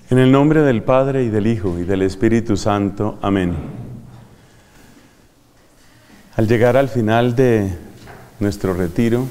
En el nombre del Padre, y del Hijo, y del Espíritu Santo. Amén. Al llegar al final de nuestro retiro,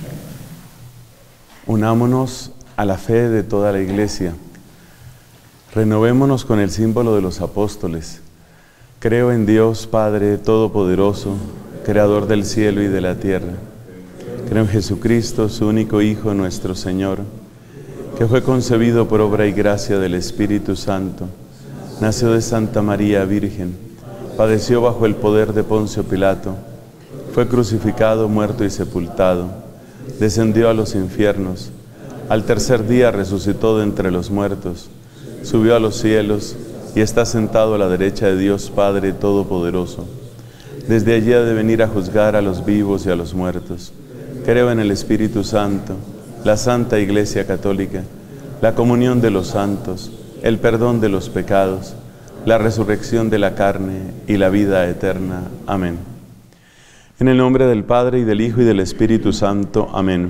unámonos a la fe de toda la Iglesia. Renovémonos con el símbolo de los apóstoles. Creo en Dios Padre Todopoderoso, Creador del cielo y de la tierra. Creo en Jesucristo, su único Hijo, nuestro Señor, que fue concebido por obra y gracia del Espíritu Santo, nació de Santa María Virgen, padeció bajo el poder de Poncio Pilato, fue crucificado, muerto y sepultado, descendió a los infiernos, al tercer día resucitó de entre los muertos, subió a los cielos y está sentado a la derecha de Dios Padre Todopoderoso. Desde allí ha de venir a juzgar a los vivos y a los muertos. Creo en el Espíritu Santo, la Santa Iglesia Católica, la comunión de los santos, el perdón de los pecados, la resurrección de la carne y la vida eterna. Amén. En el nombre del Padre, y del Hijo, y del Espíritu Santo. Amén.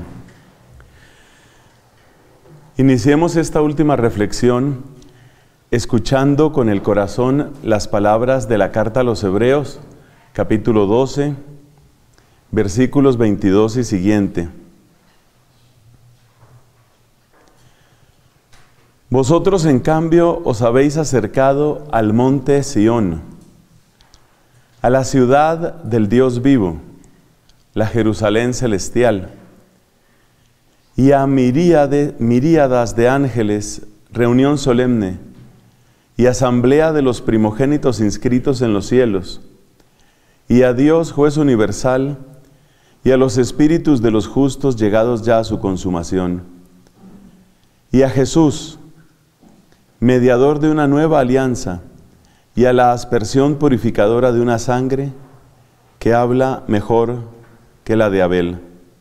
Iniciemos esta última reflexión escuchando con el corazón las palabras de la carta a los Hebreos, capítulo 12, versículos 22 y siguiente. Vosotros, en cambio, os habéis acercado al monte Sión, a la ciudad del Dios vivo, la Jerusalén celestial, y a miríadas de ángeles, reunión solemne, y asamblea de los primogénitos inscritos en los cielos, y a Dios, juez universal, y a los espíritus de los justos llegados ya a su consumación, y a Jesús, mediador de una nueva alianza, y a la aspersión purificadora de una sangre que habla mejor que la de Abel.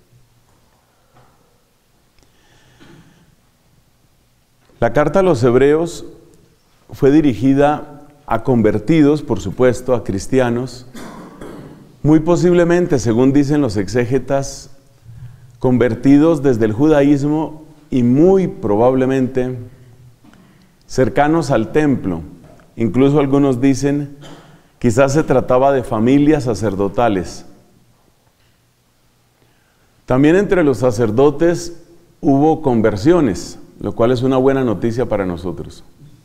La carta a los Hebreos fue dirigida a convertidos, por supuesto, a cristianos, muy posiblemente, según dicen los exégetas, convertidos desde el judaísmo y muy probablemente cercanos al templo. Incluso algunos dicen, quizás se trataba de familias sacerdotales. También entre los sacerdotes hubo conversiones, lo cual es una buena noticia para nosotros.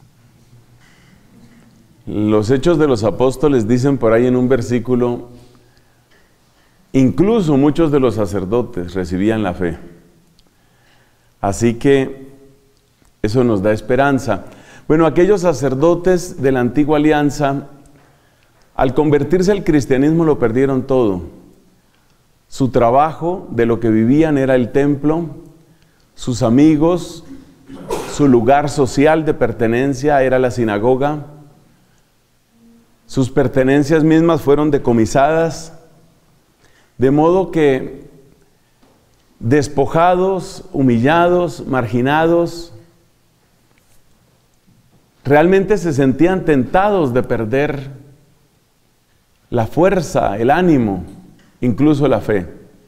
Los Hechos de los Apóstoles dicen por ahí en un versículo, incluso muchos de los sacerdotes recibían la fe. Así que eso nos da esperanza. Bueno, aquellos sacerdotes de la antigua alianza, al convertirse al cristianismo lo perdieron todo. Su trabajo, de lo que vivían, era el templo, sus amigos, su lugar social de pertenencia era la sinagoga, sus pertenencias mismas fueron decomisadas, de modo que despojados, humillados, marginados, realmente se sentían tentados de perder la fuerza, el ánimo, incluso la fe.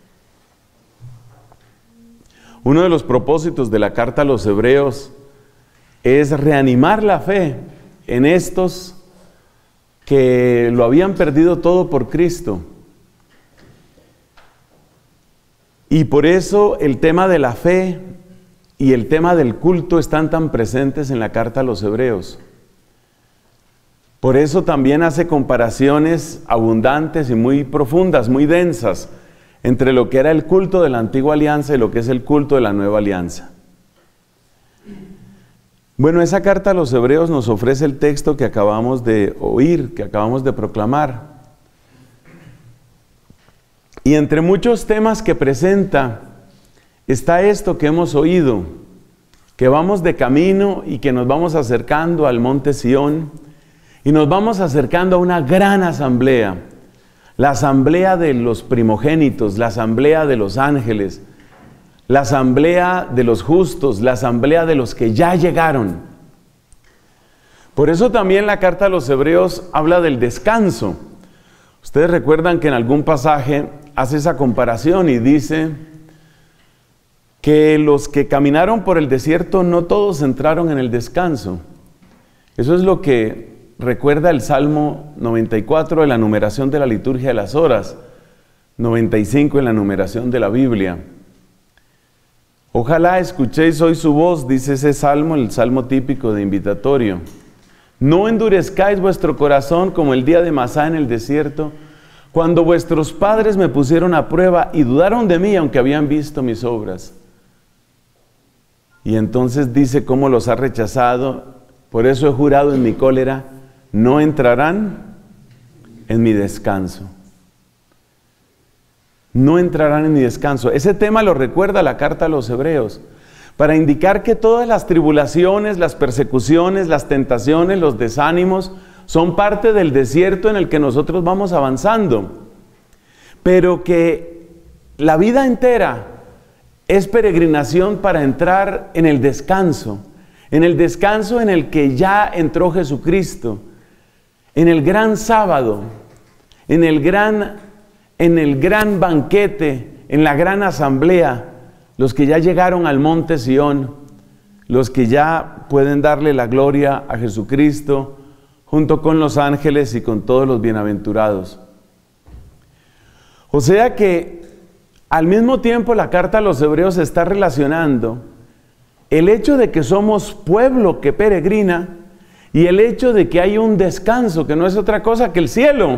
Uno de los propósitos de la carta a los Hebreos es reanimar la fe en estos que lo habían perdido todo por Cristo. Y por eso el tema de la fe y el tema del culto están tan presentes en la carta a los Hebreos. Por eso también hace comparaciones abundantes y muy profundas, muy densas, entre lo que era el culto de la antigua alianza y lo que es el culto de la nueva alianza. Bueno, esa carta a los Hebreos nos ofrece el texto que acabamos de oír, que acabamos de proclamar. Y entre muchos temas que presenta, está esto que hemos oído, que vamos de camino y que nos vamos acercando al monte Sión y nos vamos acercando a una gran asamblea, la asamblea de los primogénitos, la asamblea de los ángeles, la asamblea de los justos, la asamblea de los que ya llegaron. Por eso también la carta a los Hebreos habla del descanso. Ustedes recuerdan que en algún pasaje hace esa comparación y dice que los que caminaron por el desierto no todos entraron en el descanso. Eso es lo que recuerda el Salmo 94 de la numeración de la liturgia de las horas, 95 en la numeración de la Biblia. Ojalá escuchéis hoy su voz, dice ese salmo, el salmo típico de invitatorio. No endurezcáis vuestro corazón como el día de Masá en el desierto, cuando vuestros padres me pusieron a prueba y dudaron de mí, aunque habían visto mis obras. Y entonces dice cómo los ha rechazado. Por eso he jurado en mi cólera, no entrarán en mi descanso. No entrarán en mi descanso. Ese tema lo recuerda la carta a los Hebreos, para indicar que todas las tribulaciones, las persecuciones, las tentaciones, los desánimos, son parte del desierto en el que nosotros vamos avanzando. Pero que la vida entera es peregrinación para entrar en el descanso en el que ya entró Jesucristo, en el gran sábado, en el gran banquete, en la gran asamblea, los que ya llegaron al monte Sión, los que ya pueden darle la gloria a Jesucristo, junto con los ángeles y con todos los bienaventurados. O sea que al mismo tiempo la carta a los Hebreos está relacionando el hecho de que somos pueblo que peregrina y el hecho de que hay un descanso que no es otra cosa que el cielo.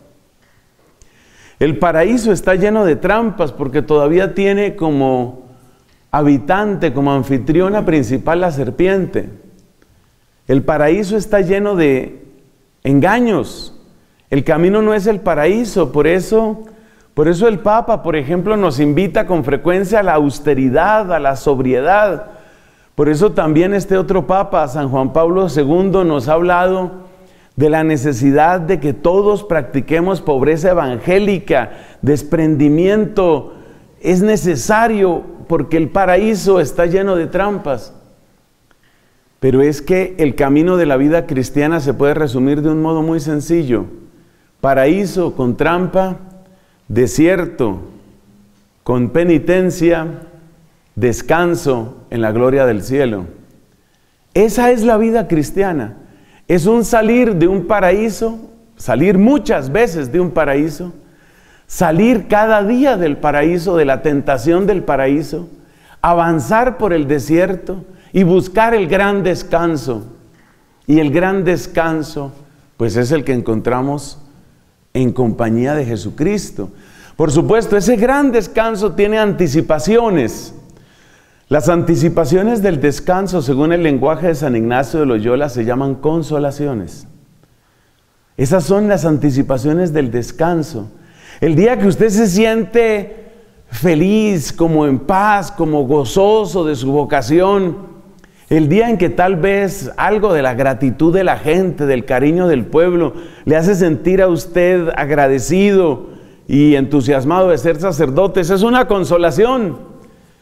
El paraíso está lleno de trampas porque todavía tiene como habitante, como anfitriona principal la serpiente. El paraíso está lleno de engaños. El camino no es el paraíso, por eso el Papa, por ejemplo, nos invita con frecuencia a la austeridad, a la sobriedad. Por eso también este otro Papa, San Juan Pablo II, nos ha hablado de la necesidad de que todos practiquemos pobreza evangélica, desprendimiento. Es necesario porque el paraíso está lleno de trampas. Pero es que el camino de la vida cristiana se puede resumir de un modo muy sencillo. Paraíso con trampa, desierto con penitencia, descanso en la gloria del cielo. Esa es la vida cristiana. Es un salir de un paraíso, salir muchas veces de un paraíso, salir cada día del paraíso, de la tentación del paraíso, avanzar por el desierto y buscar el gran descanso. Y el gran descanso, pues es el que encontramos en compañía de Jesucristo. Por supuesto, ese gran descanso tiene anticipaciones. Las anticipaciones del descanso, según el lenguaje de San Ignacio de Loyola, se llaman consolaciones. Esas son las anticipaciones del descanso. El día que usted se siente feliz, como en paz, como gozoso de su vocación, el día en que tal vez algo de la gratitud de la gente, del cariño del pueblo, le hace sentir a usted agradecido y entusiasmado de ser sacerdote, esa es una consolación.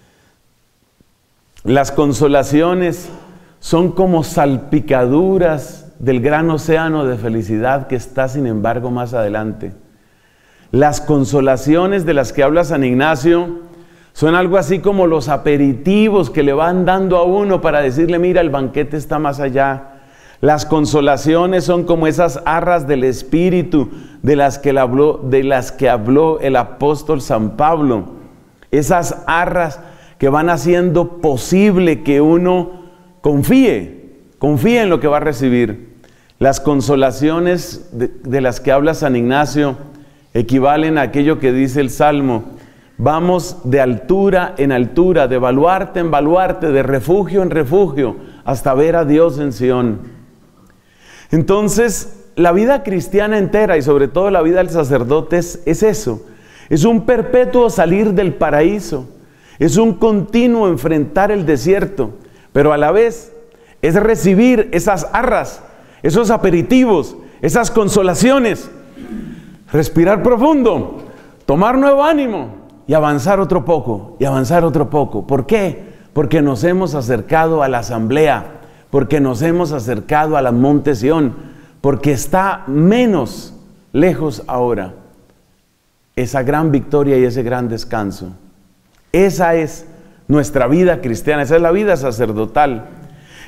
Las consolaciones son como salpicaduras del gran océano de felicidad que está, sin embargo, más adelante. Las consolaciones de las que habla San Ignacio son algo así como los aperitivos que le van dando a uno para decirle, mira, el banquete está más allá. Las consolaciones son como esas arras del Espíritu de las que habló el apóstol San Pablo. Esas arras que van haciendo posible que uno confíe en lo que va a recibir. Las consolaciones de las que habla San Ignacio equivalen a aquello que dice el Salmo: vamos de altura en altura, de baluarte en baluarte, de refugio en refugio, hasta ver a Dios en Sión. Entonces, la vida cristiana entera y sobre todo la vida del sacerdote es eso. Es un perpetuo salir del paraíso. Es un continuo enfrentar el desierto, pero a la vez es recibir esas arras, esos aperitivos, esas consolaciones, respirar profundo, tomar nuevo ánimo y avanzar otro poco, y avanzar otro poco. ¿Por qué? Porque nos hemos acercado a la asamblea, porque nos hemos acercado a la monte Sión, porque está menos lejos ahora esa gran victoria y ese gran descanso. Esa es nuestra vida cristiana, esa es la vida sacerdotal.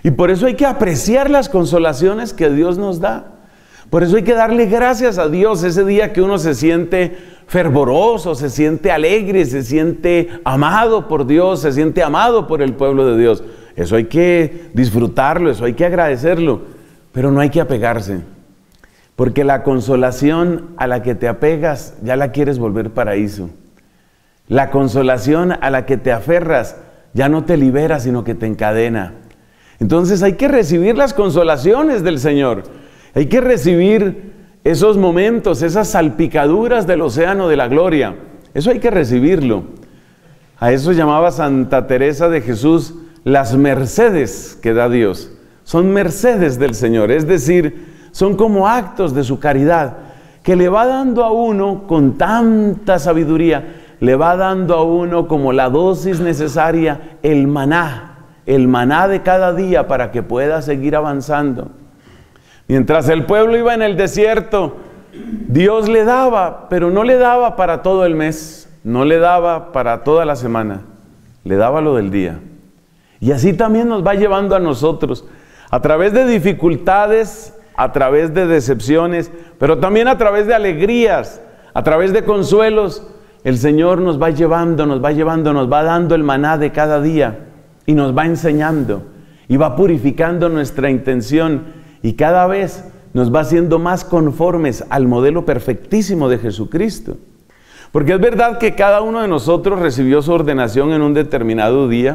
Y por eso hay que apreciar las consolaciones que Dios nos da. Por eso hay que darle gracias a Dios ese día que uno se siente fervoroso, se siente alegre, se siente amado por Dios, se siente amado por el pueblo de Dios. Eso hay que disfrutarlo, eso hay que agradecerlo, pero no hay que apegarse. Porque la consolación a la que te apegas ya la quieres volver paraíso. La consolación a la que te aferras ya no te libera, sino que te encadena. Entonces hay que recibir las consolaciones del Señor. Hay que recibir esos momentos, esas salpicaduras del océano de la gloria. Eso hay que recibirlo. A eso llamaba Santa Teresa de Jesús las mercedes que da Dios. Son mercedes del Señor, es decir, son como actos de su caridad que le va dando a uno con tanta sabiduría, le va dando a uno como la dosis necesaria, el maná de cada día para que pueda seguir avanzando. Mientras el pueblo iba en el desierto, Dios le daba, pero no le daba para todo el mes, no le daba para toda la semana, le daba lo del día. Y así también nos va llevando a nosotros, a través de dificultades, a través de decepciones, pero también a través de alegrías, a través de consuelos. El Señor nos va llevando, nos va dando el maná de cada día y nos va enseñando y va purificando nuestra intención y cada vez nos va haciendo más conformes al modelo perfectísimo de Jesucristo. Porque es verdad que cada uno de nosotros recibió su ordenación en un determinado día.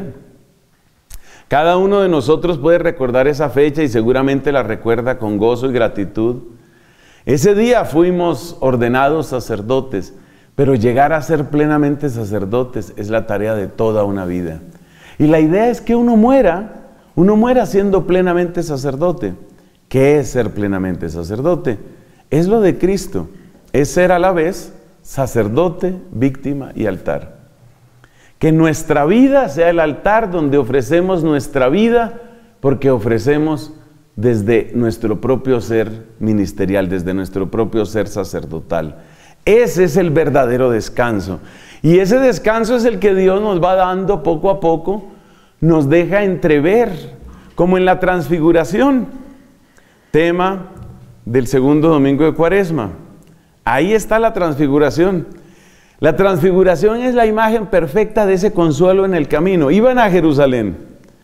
Cada uno de nosotros puede recordar esa fecha y seguramente la recuerda con gozo y gratitud. Ese día fuimos ordenados sacerdotes, pero llegar a ser plenamente sacerdotes es la tarea de toda una vida. Y la idea es que uno muera siendo plenamente sacerdote. ¿Qué es ser plenamente sacerdote? Es lo de Cristo, es ser a la vez sacerdote, víctima y altar. Que nuestra vida sea el altar donde ofrecemos nuestra vida, porque ofrecemos desde nuestro propio ser ministerial, desde nuestro propio ser sacerdotal. Ese es el verdadero descanso. Y ese descanso es el que Dios nos va dando poco a poco, nos deja entrever, como en la transfiguración. Tema del segundo domingo de Cuaresma. Ahí está la transfiguración. La transfiguración es la imagen perfecta de ese consuelo en el camino. Iban a Jerusalén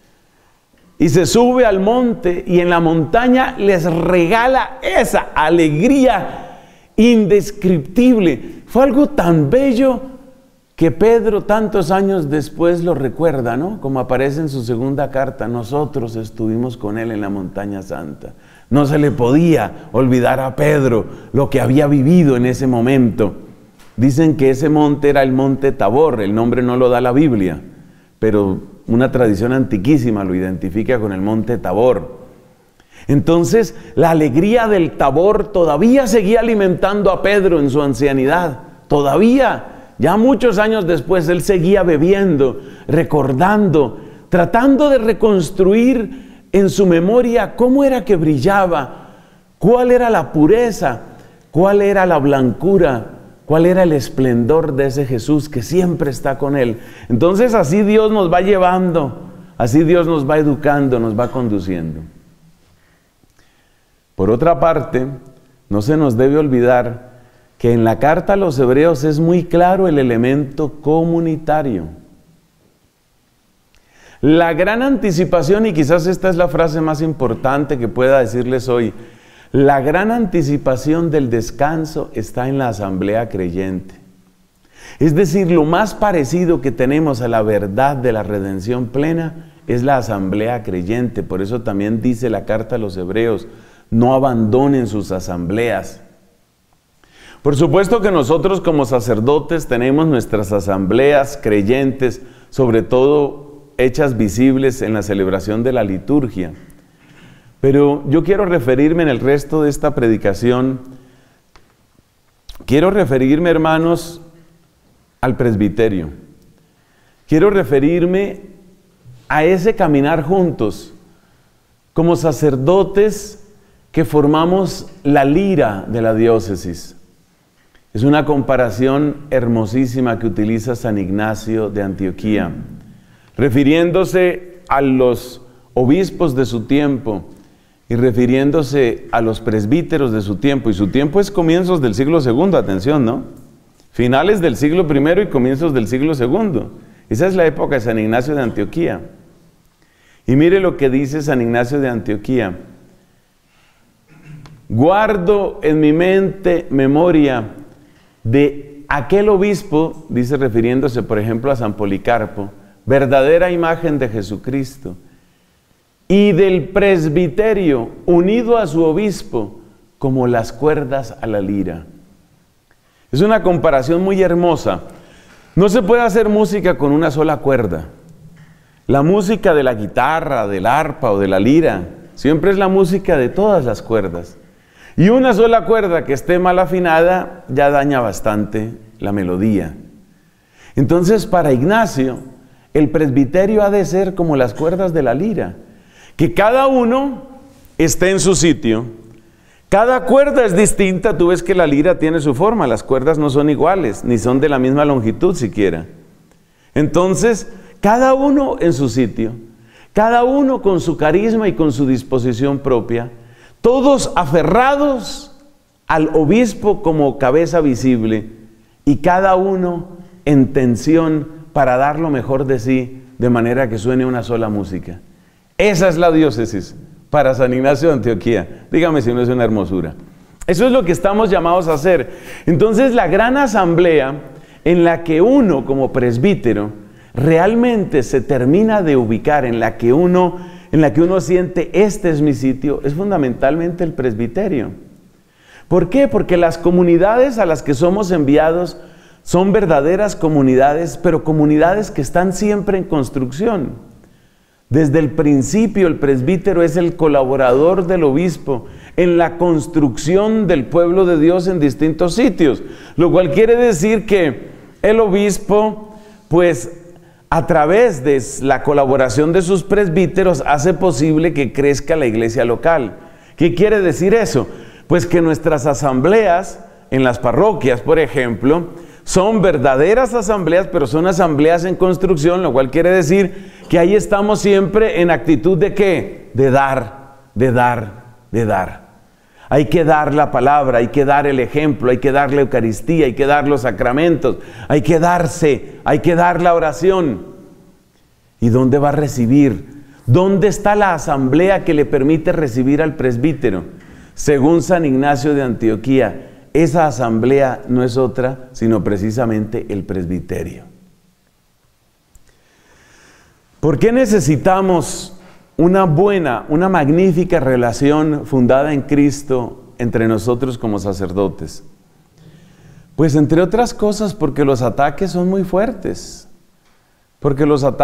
y se sube al monte y en la montaña les regala esa alegría indescriptible. Fue algo tan bello que Pedro tantos años después lo recuerda, ¿no? Como aparece en su segunda carta, nosotros estuvimos con él en la montaña santa. No se le podía olvidar a Pedro lo que había vivido en ese momento. Dicen que ese monte era el monte Tabor, el nombre no lo da la Biblia, pero una tradición antiquísima lo identifica con el monte Tabor. Entonces, la alegría del Tabor todavía seguía alimentando a Pedro en su ancianidad. Todavía, ya muchos años después, él seguía bebiendo, recordando, tratando de reconstruir en su memoria cómo era que brillaba, cuál era la pureza, cuál era la blancura, cuál era el esplendor de ese Jesús que siempre está con él. Entonces así Dios nos va llevando, así Dios nos va educando, nos va conduciendo. Por otra parte, no se nos debe olvidar que en la carta a los Hebreos es muy claro el elemento comunitario. La gran anticipación, y quizás esta es la frase más importante que pueda decirles hoy, la gran anticipación del descanso está en la asamblea creyente. Es decir, lo más parecido que tenemos a la verdad de la redención plena es la asamblea creyente. Por eso también dice la carta a los Hebreos, no abandonen sus asambleas. Por supuesto que nosotros como sacerdotes tenemos nuestras asambleas creyentes, sobre todo hechas visibles en la celebración de la liturgia. Pero yo quiero referirme en el resto de esta predicación, quiero referirme, hermanos, al presbiterio. Quiero referirme a ese caminar juntos, como sacerdotes que formamos la lira de la diócesis. Es una comparación hermosísima que utiliza San Ignacio de Antioquía, refiriéndose a los obispos de su tiempo y refiriéndose a los presbíteros de su tiempo, y su tiempo es comienzos del siglo II, atención, ¿no? Finales del siglo I y comienzos del siglo II. Esa es la época de San Ignacio de Antioquía. Y mire lo que dice San Ignacio de Antioquía. Guardo en mi mente memoria de aquel obispo, dice refiriéndose por ejemplo a San Policarpo, verdadera imagen de Jesucristo, y del presbiterio unido a su obispo como las cuerdas a la lira. Es una comparación muy hermosa. No se puede hacer música con una sola cuerda. La música de la guitarra, del arpa o de la lira, siempre es la música de todas las cuerdas. Y una sola cuerda que esté mal afinada ya daña bastante la melodía. Entonces, para Ignacio, el presbiterio ha de ser como las cuerdas de la lira, que cada uno esté en su sitio. Cada cuerda es distinta. Tú ves que la lira tiene su forma, las cuerdas no son iguales, ni son de la misma longitud siquiera. Entonces, cada uno en su sitio, cada uno con su carisma y con su disposición propia, todos aferrados al obispo como cabeza visible, y cada uno en tensión para dar lo mejor de sí, de manera que suene una sola música. Esa es la diócesis para San Ignacio de Antioquía. Dígame si no es una hermosura. Eso es lo que estamos llamados a hacer. Entonces, la gran asamblea en la que uno como presbítero realmente se termina de ubicar, en la que uno siente, este es mi sitio, es fundamentalmente el presbiterio. ¿Por qué? Porque las comunidades a las que somos enviados son verdaderas comunidades, pero comunidades que están siempre en construcción. Desde el principio el presbítero es el colaborador del obispo en la construcción del pueblo de Dios en distintos sitios, lo cual quiere decir que el obispo, pues a través de la colaboración de sus presbíteros, hace posible que crezca la iglesia local. ¿Qué quiere decir eso? Pues que nuestras asambleas en las parroquias, por ejemplo, son verdaderas asambleas, pero son asambleas en construcción, lo cual quiere decir que ahí estamos siempre en actitud de ¿qué? De dar, de dar, de dar. Hay que dar la palabra, hay que dar el ejemplo, hay que dar la Eucaristía, hay que dar los sacramentos, hay que darse, hay que dar la oración. ¿Y dónde va a recibir? ¿Dónde está la asamblea que le permite recibir al presbítero? Según San Ignacio de Antioquía, esa asamblea no es otra, sino precisamente el presbiterio. ¿Por qué necesitamos una buena, una magnífica relación fundada en Cristo entre nosotros como sacerdotes? Pues entre otras cosas porque los ataques son muy fuertes. Porque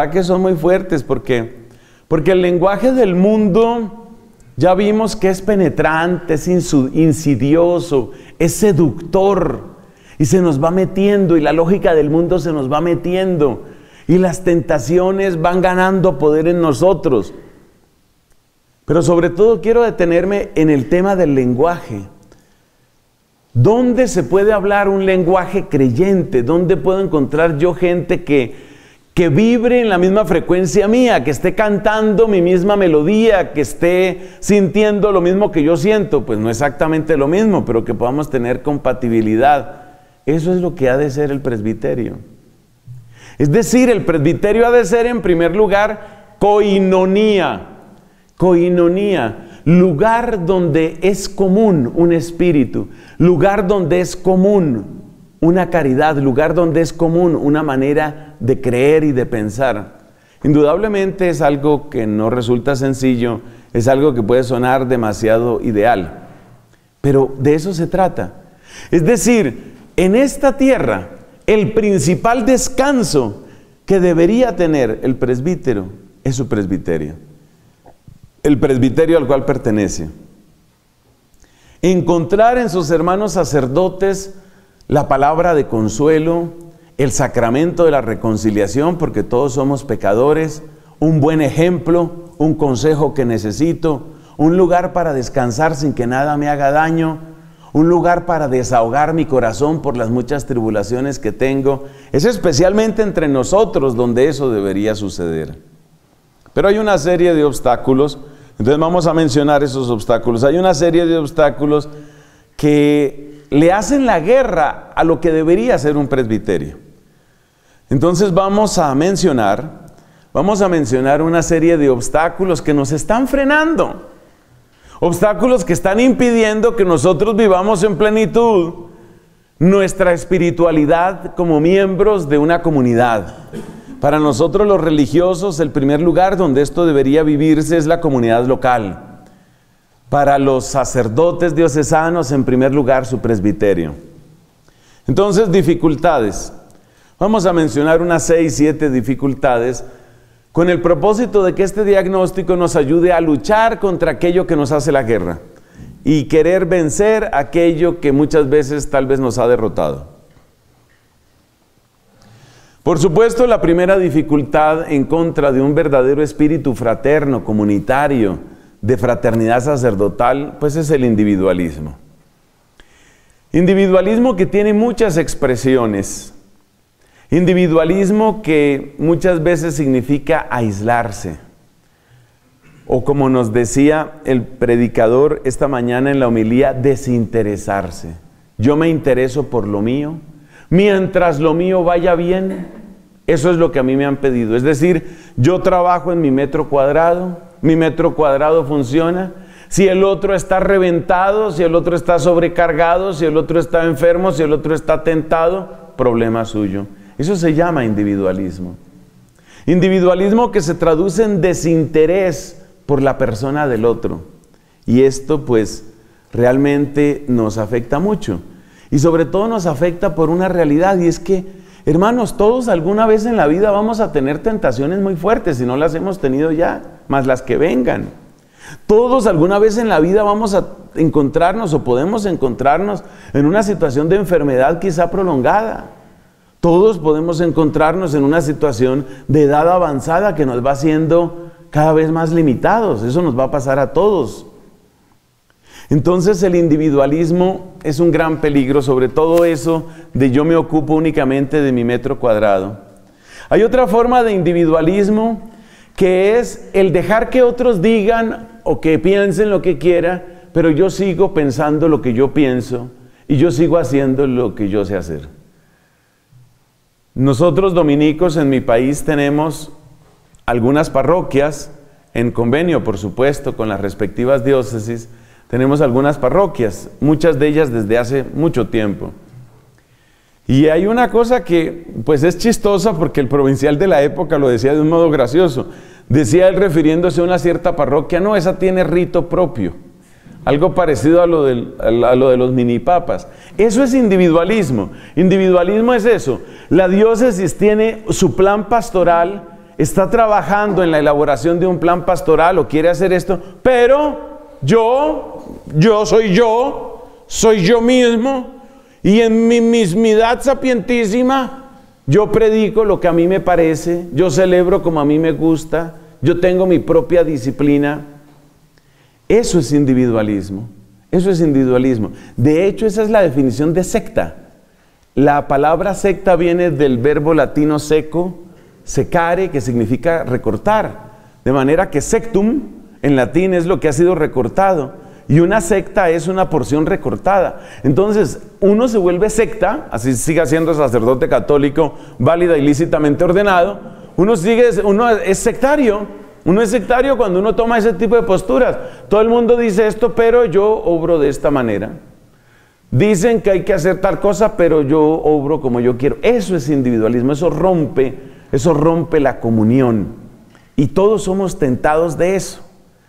el lenguaje del mundo ya vimos que es penetrante, es insidioso, es seductor, y se nos va metiendo, y la lógica del mundo se nos va metiendo, y las tentaciones van ganando poder en nosotros. Pero sobre todo quiero detenerme en el tema del lenguaje. ¿Dónde se puede hablar un lenguaje creyente? ¿Dónde puedo encontrar yo gente que vibre en la misma frecuencia mía, que esté cantando mi misma melodía, que esté sintiendo lo mismo que yo siento? Pues no exactamente lo mismo, pero que podamos tener compatibilidad. Eso es lo que ha de ser el presbiterio. Es decir, el presbiterio ha de ser en primer lugar koinonía. Koinonía, lugar donde es común un espíritu, lugar donde es común una caridad, lugar donde es común una manera de creer y de pensar. Indudablemente es algo que no resulta sencillo, es algo que puede sonar demasiado ideal, pero de eso se trata. Es decir, en esta tierra, el principal descanso que debería tener el presbítero es su presbiterio, el presbiterio al cual pertenece. Encontrar en sus hermanos sacerdotes la palabra de consuelo, el sacramento de la reconciliación, porque todos somos pecadores, un buen ejemplo, un consejo que necesito, un lugar para descansar sin que nada me haga daño, un lugar para desahogar mi corazón por las muchas tribulaciones que tengo. Es especialmente entre nosotros donde eso debería suceder. Pero hay una serie de obstáculos, entonces vamos a mencionar esos obstáculos. Hay una serie de obstáculos que le hacen la guerra a lo que debería ser un presbiterio. Entonces vamos a mencionar una serie de obstáculos que nos están frenando. Obstáculos que están impidiendo que nosotros vivamos en plenitud nuestra espiritualidad como miembros de una comunidad. Para nosotros los religiosos, el primer lugar donde esto debería vivirse es la comunidad local. Para los sacerdotes diocesanos, en primer lugar, su presbiterio. Entonces, dificultades. Vamos a mencionar unas 6, 7 dificultades con el propósito de que este diagnóstico nos ayude a luchar contra aquello que nos hace la guerra y querer vencer aquello que muchas veces tal vez nos ha derrotado. Por supuesto, la primera dificultad en contra de un verdadero espíritu fraterno, comunitario, de fraternidad sacerdotal, pues es el individualismo. Individualismo que tiene muchas expresiones. Individualismo que muchas veces significa aislarse. O como nos decía el predicador esta mañana en la homilía, desinteresarse. Yo me intereso por lo mío. Mientras lo mío vaya bien, eso es lo que a mí me han pedido. Es decir, yo trabajo en mi metro cuadrado funciona. Si el otro está reventado, si el otro está sobrecargado, si el otro está enfermo, si el otro está tentado, problema suyo. Eso se llama individualismo. Individualismo que se traduce en desinterés por la persona del otro. Y esto pues realmente nos afecta mucho. Y sobre todo nos afecta por una realidad, y es que, hermanos, todos alguna vez en la vida vamos a tener tentaciones muy fuertes, si no las hemos tenido ya, más las que vengan. Todos alguna vez en la vida vamos a encontrarnos o podemos encontrarnos en una situación de enfermedad quizá prolongada. Todos podemos encontrarnos en una situación de edad avanzada que nos va haciendo cada vez más limitados. Eso nos va a pasar a todos. Entonces el individualismo es un gran peligro, sobre todo eso de yo me ocupo únicamente de mi metro cuadrado. Hay otra forma de individualismo que es el dejar que otros digan o que piensen lo que quiera, pero yo sigo pensando lo que yo pienso y yo sigo haciendo lo que yo sé hacer. Nosotros dominicos en mi país tenemos algunas parroquias, en convenio por supuesto con las respectivas diócesis, tenemos algunas parroquias, muchas de ellas desde hace mucho tiempo. Y hay una cosa que pues es chistosa porque el provincial de la época lo decía de un modo gracioso. Decía él refiriéndose a una cierta parroquia, no, esa tiene rito propio. Algo parecido a lo de los minipapas. Eso es individualismo. Individualismo es eso. La diócesis tiene su plan pastoral, está trabajando en la elaboración de un plan pastoral o quiere hacer esto, pero soy yo mismo, y en mi mismidad sapientísima, yo predico lo que a mí me parece, yo celebro como a mí me gusta, yo tengo mi propia disciplina. Eso es individualismo. Eso es individualismo. De hecho, esa es la definición de secta. La palabra secta viene del verbo latino seco, secare, que significa recortar. De manera que sectum, en latín, es lo que ha sido recortado. Y una secta es una porción recortada. Entonces, uno se vuelve secta, así siga siendo sacerdote católico, válida y lícitamente ordenado. Uno es sectario. Uno es sectario cuando uno toma ese tipo de posturas. Todo el mundo dice esto, pero yo obro de esta manera. Dicen que hay que hacer tal cosa, pero yo obro como yo quiero. Eso es individualismo, eso rompe la comunión. Y todos somos tentados de eso.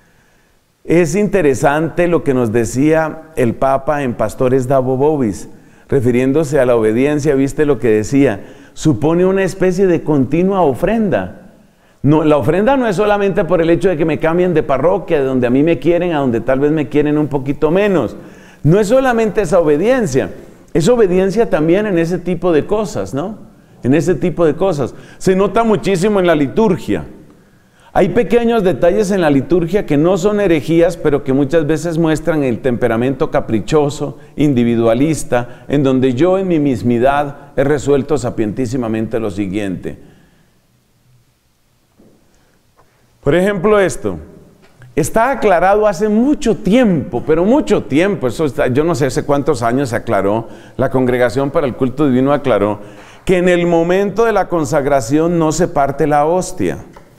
Es interesante lo que nos decía el Papa en Pastores Dabo Vobis, refiriéndose a la obediencia. ¿Viste lo que decía? Supone una especie de continua ofrenda. No, la ofrenda no es solamente por el hecho de que me cambien de parroquia, de donde a mí me quieren a donde tal vez me quieren un poquito menos. No es solamente esa obediencia, es obediencia también en ese tipo de cosas, ¿no? En ese tipo de cosas. Se nota muchísimo en la liturgia. Hay pequeños detalles en la liturgia que no son herejías, pero que muchas veces muestran el temperamento caprichoso, individualista, en donde yo en mi mismidad he resuelto sapientísimamente lo siguiente. Por ejemplo, esto. Está aclarado hace mucho tiempo, pero mucho tiempo, eso está, yo no sé hace cuántos años se aclaró, la Congregación para el Culto Divino aclaró que en el momento de la consagración no se parte la hostia.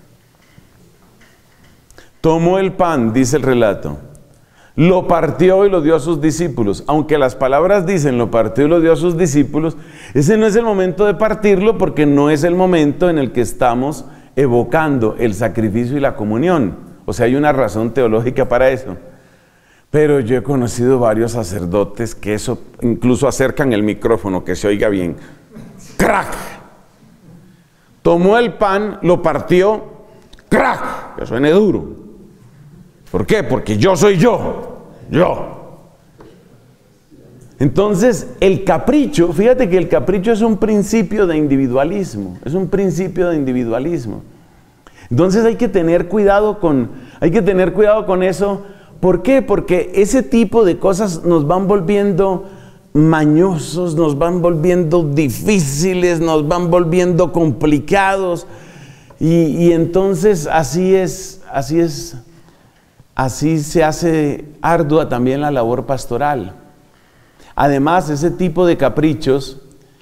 Tomó el pan, dice el relato, lo partió y lo dio a sus discípulos. Aunque las palabras dicen lo partió y lo dio a sus discípulos, ese no es el momento de partirlo porque no es el momento en el que estamos evocando el sacrificio y la comunión. O sea, hay una razón teológica para eso. Pero yo he conocido varios sacerdotes que eso incluso acercan el micrófono, que se oiga bien. ¡Crack! Tomó el pan, lo partió, ¡crack! Que suene duro. ¿Por qué? Porque yo soy yo. Yo. Entonces, el capricho, fíjate que el capricho es un principio de individualismo. Es un principio de individualismo. Entonces hay que tener cuidado con eso. ¿Por qué? Porque ese tipo de cosas nos van volviendo mañosos, nos van volviendo difíciles, nos van volviendo complicados. Y entonces así se hace ardua también la labor pastoral. Además, ese tipo de caprichos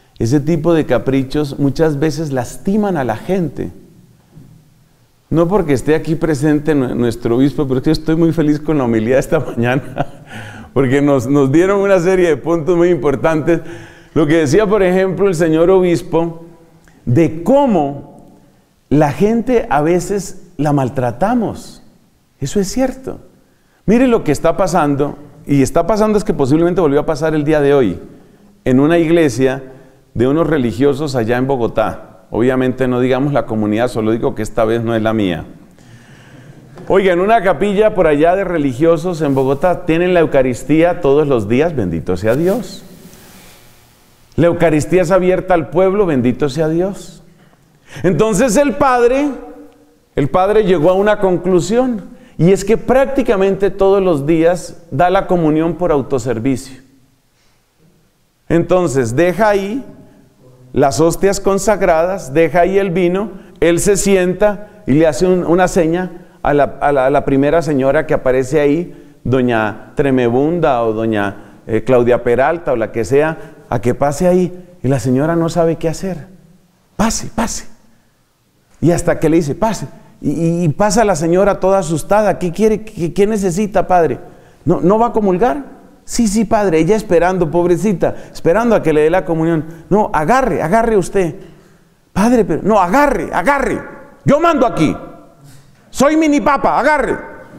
muchas veces lastiman a la gente. No porque esté aquí presente nuestro obispo, pero yo estoy muy feliz con la homilía de esta mañana, porque nos dieron una serie de puntos muy importantes. Lo que decía, por ejemplo, el señor obispo, de cómo la gente a veces la maltratamos. Eso es cierto. Mire lo que está pasando, y está pasando es que posiblemente volvió a pasar el día de hoy, en una iglesia de unos religiosos allá en Bogotá. Obviamente no digamos la comunidad, solo digo que esta vez no es la mía. Oiga, en una capilla por allá de religiosos en Bogotá tienen la Eucaristía todos los días, bendito sea Dios. La Eucaristía es abierta al pueblo, bendito sea Dios. Entonces el padre llegó a una conclusión, y es que prácticamente todos los días da la comunión por autoservicio. Entonces deja ahí las hostias consagradas, deja ahí el vino, él se sienta y le hace una seña a la primera señora que aparece ahí, doña Tremebunda o doña Claudia Peralta o la que sea, a que pase ahí, y la señora no sabe qué hacer. Pase, pase. Y hasta que le dice, pase, y pasa la señora toda asustada. ¿Qué quiere? ¿Qué necesita, padre? ¿No va a comulgar? Sí, padre, ella esperando, pobrecita, esperando a que le dé la comunión. No, agarre usted. Padre, pero no, agarre. Yo mando aquí. Soy mini papa, agarre.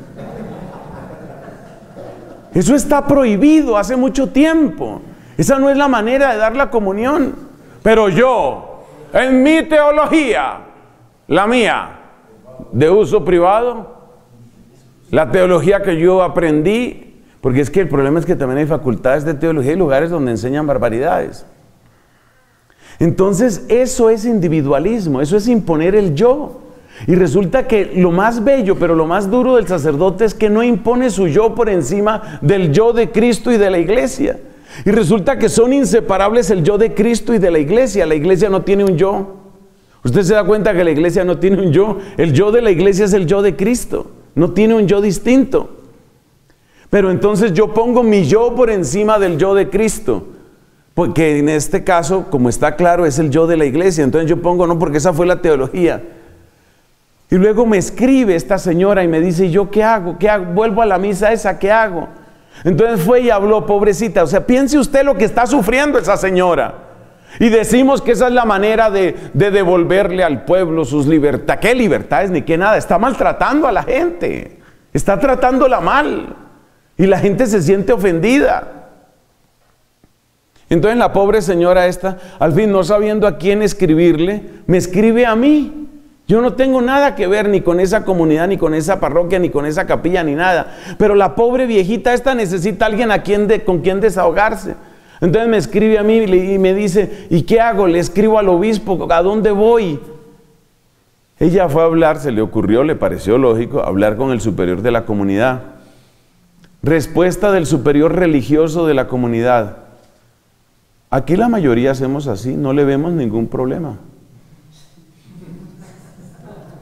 Eso está prohibido hace mucho tiempo. Esa no es la manera de dar la comunión. Pero yo, en mi teología, la mía, de uso privado, la teología que yo aprendí, porque es que el problema es que también hay facultades de teología y lugares donde enseñan barbaridades. Entonces eso es individualismo, eso es imponer el yo. Y resulta que lo más bello, pero lo más duro del sacerdote es que no impone su yo por encima del yo de Cristo y de la iglesia. Y resulta que son inseparables el yo de Cristo y de la iglesia. La iglesia no tiene un yo. Usted se da cuenta que la iglesia no tiene un yo. El yo de la iglesia es el yo de Cristo. No tiene un yo distinto. Pero entonces yo pongo mi yo por encima del yo de Cristo, porque en este caso, como está claro, es el yo de la iglesia. Entonces yo pongo, no, porque esa fue la teología. Y luego me escribe esta señora y me dice, ¿y yo qué hago? ¿Qué hago? Vuelvo a la misa esa, ¿qué hago? Entonces fue y habló, pobrecita. O sea, piense usted lo que está sufriendo esa señora. Y decimos que esa es la manera de devolverle al pueblo sus libertades. ¿Qué libertades ni qué nada? Está maltratando a la gente. Está tratándola mal. Y la gente se siente ofendida. Entonces la pobre señora esta, al fin no sabiendo a quién escribirle, me escribe a mí. Yo no tengo nada que ver ni con esa comunidad, ni con esa parroquia, ni con esa capilla, ni nada. Pero la pobre viejita esta necesita a alguien con quien desahogarse. Entonces me escribe a mí y me dice, ¿y qué hago? Le escribo al obispo, ¿a dónde voy? Ella fue a hablar, se le ocurrió, le pareció lógico, hablar con el superior de la comunidad. Respuesta del superior religioso de la comunidad. Aquí la mayoría hacemos así, no le vemos ningún problema.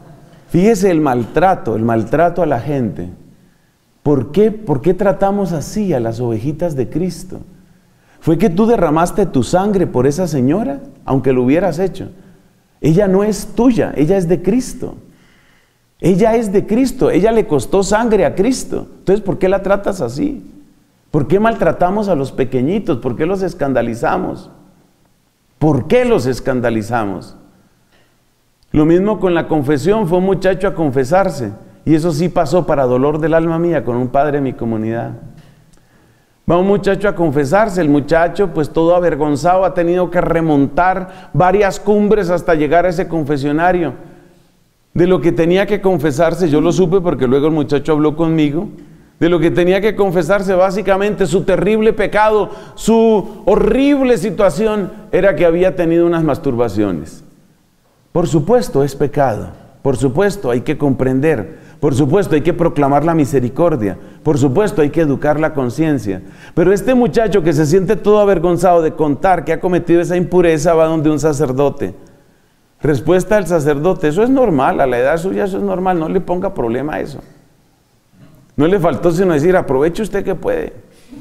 Fíjese el maltrato a la gente. ¿Por qué tratamos así a las ovejitas de Cristo? ¿Fue que tú derramaste tu sangre por esa señora? Aunque lo hubieras hecho. Ella no es tuya, ella es de Cristo. Ella es de Cristo, ella le costó sangre a Cristo. Entonces, ¿por qué la tratas así? ¿Por qué maltratamos a los pequeñitos? ¿Por qué los escandalizamos? ¿Por qué los escandalizamos? Lo mismo con la confesión. Fue un muchacho a confesarse, y eso sí pasó para dolor del alma mía con un padre de mi comunidad. Va un muchacho a confesarse, el muchacho pues todo avergonzado ha tenido que remontar varias cumbres hasta llegar a ese confesionario. De lo que tenía que confesarse, yo lo supe porque luego el muchacho habló conmigo, de lo que tenía que confesarse básicamente su terrible pecado, su horrible situación era que había tenido unas masturbaciones. Por supuesto es pecado, por supuesto hay que comprender, por supuesto hay que proclamar la misericordia, por supuesto hay que educar la conciencia. Pero este muchacho que se siente todo avergonzado de contar que ha cometido esa impureza va donde un sacerdote. Respuesta del sacerdote: eso es normal, a la edad suya eso es normal, no le ponga problema a eso. No le faltó sino decir: aproveche usted que puede.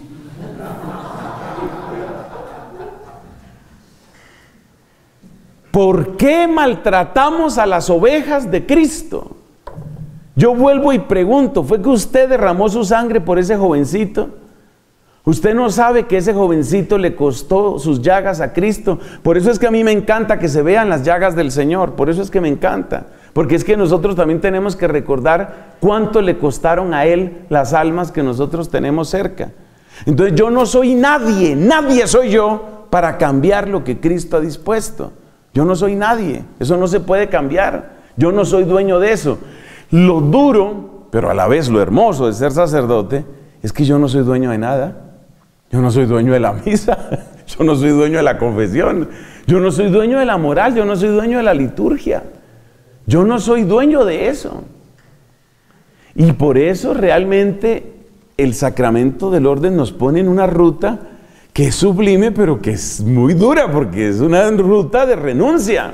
¿Por qué maltratamos a las ovejas de Cristo? Yo vuelvo y pregunto: ¿fue que usted derramó su sangre por ese jovencito? Usted no sabe que ese jovencito le costó sus llagas a Cristo. Por eso es que a mí me encanta que se vean las llagas del Señor. Por eso es que me encanta. Porque es que nosotros también tenemos que recordar cuánto le costaron a Él las almas que nosotros tenemos cerca. Entonces yo no soy nadie, nadie soy yo para cambiar lo que Cristo ha dispuesto. Yo no soy nadie, eso no se puede cambiar. Yo no soy dueño de eso. Lo duro, pero a la vez lo hermoso de ser sacerdote, es que yo no soy dueño de nada. Yo no soy dueño de la misa, yo no soy dueño de la confesión, yo no soy dueño de la moral, yo no soy dueño de la liturgia. Yo no soy dueño de eso. Y por eso realmente el sacramento del orden nos pone en una ruta que es sublime, pero que es muy dura, porque es una ruta de renuncia.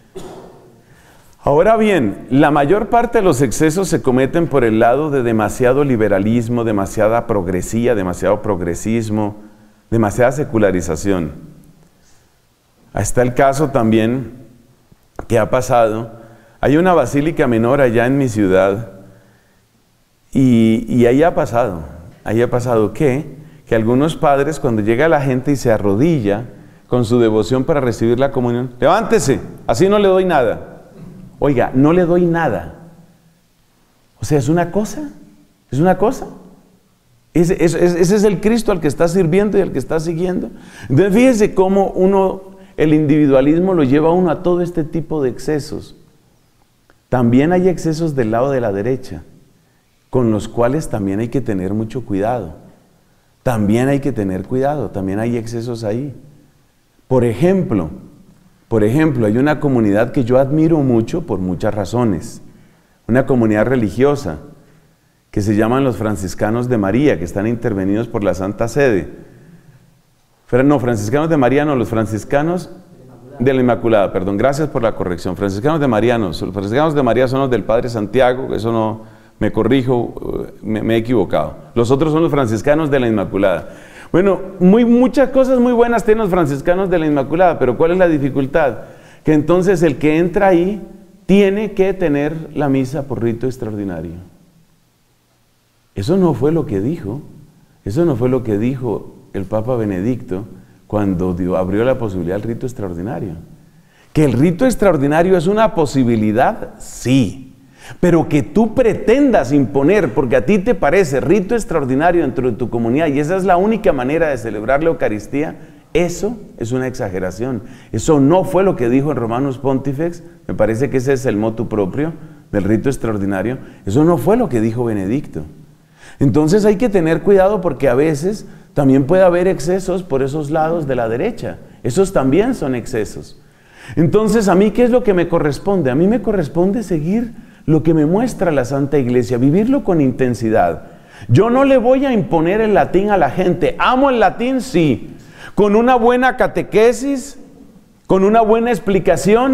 Ahora bien, la mayor parte de los excesos se cometen por el lado de demasiado liberalismo, demasiada progresía, demasiado progresismo, demasiada secularización. Ahí está el caso también que ha pasado. Hay una basílica menor allá en mi ciudad y ahí ha pasado que algunos padres, cuando llega la gente y se arrodilla con su devoción para recibir la comunión, levántese, así no le doy nada. Oiga, no le doy nada. O sea, es una cosa. Es una cosa. Ese es el Cristo al que está sirviendo y al que está siguiendo. Entonces, fíjese cómo el individualismo lo lleva a uno a todo este tipo de excesos. También hay excesos del lado de la derecha, con los cuales también hay que tener mucho cuidado. También hay que tener cuidado, también hay excesos ahí. Por ejemplo, hay una comunidad que yo admiro mucho por muchas razones. Una comunidad religiosa que se llaman los franciscanos de María, que están intervenidos por la Santa Sede. No, franciscanos de María no, los franciscanos de la Inmaculada, perdón, gracias por la corrección. Franciscanos de María no, los franciscanos de María son los del Padre Santiago, eso no, me corrijo, me he equivocado. Los otros son los franciscanos de la Inmaculada. Bueno, muchas cosas muy buenas tienen los franciscanos de la Inmaculada, pero ¿cuál es la dificultad? Que entonces el que entra ahí tiene que tener la misa por rito extraordinario. Eso no fue lo que dijo el Papa Benedicto cuando abrió la posibilidad del rito extraordinario. ¿Que el rito extraordinario es una posibilidad? Sí. Pero que tú pretendas imponer, porque a ti te parece rito extraordinario dentro de tu comunidad y esa es la única manera de celebrar la Eucaristía, eso es una exageración. Eso no fue lo que dijo en Romanus Pontifex, me parece que ese es el motu propio del rito extraordinario. Eso no fue lo que dijo Benedicto. Entonces hay que tener cuidado porque a veces también puede haber excesos por esos lados de la derecha. Esos también son excesos. Entonces, ¿a mí qué es lo que me corresponde? A mí me corresponde seguir lo que me muestra la Santa Iglesia, vivirlo con intensidad. Yo no le voy a imponer el latín a la gente. ¿Amo el latín? Sí. ¿Con una buena catequesis? ¿Con una buena explicación?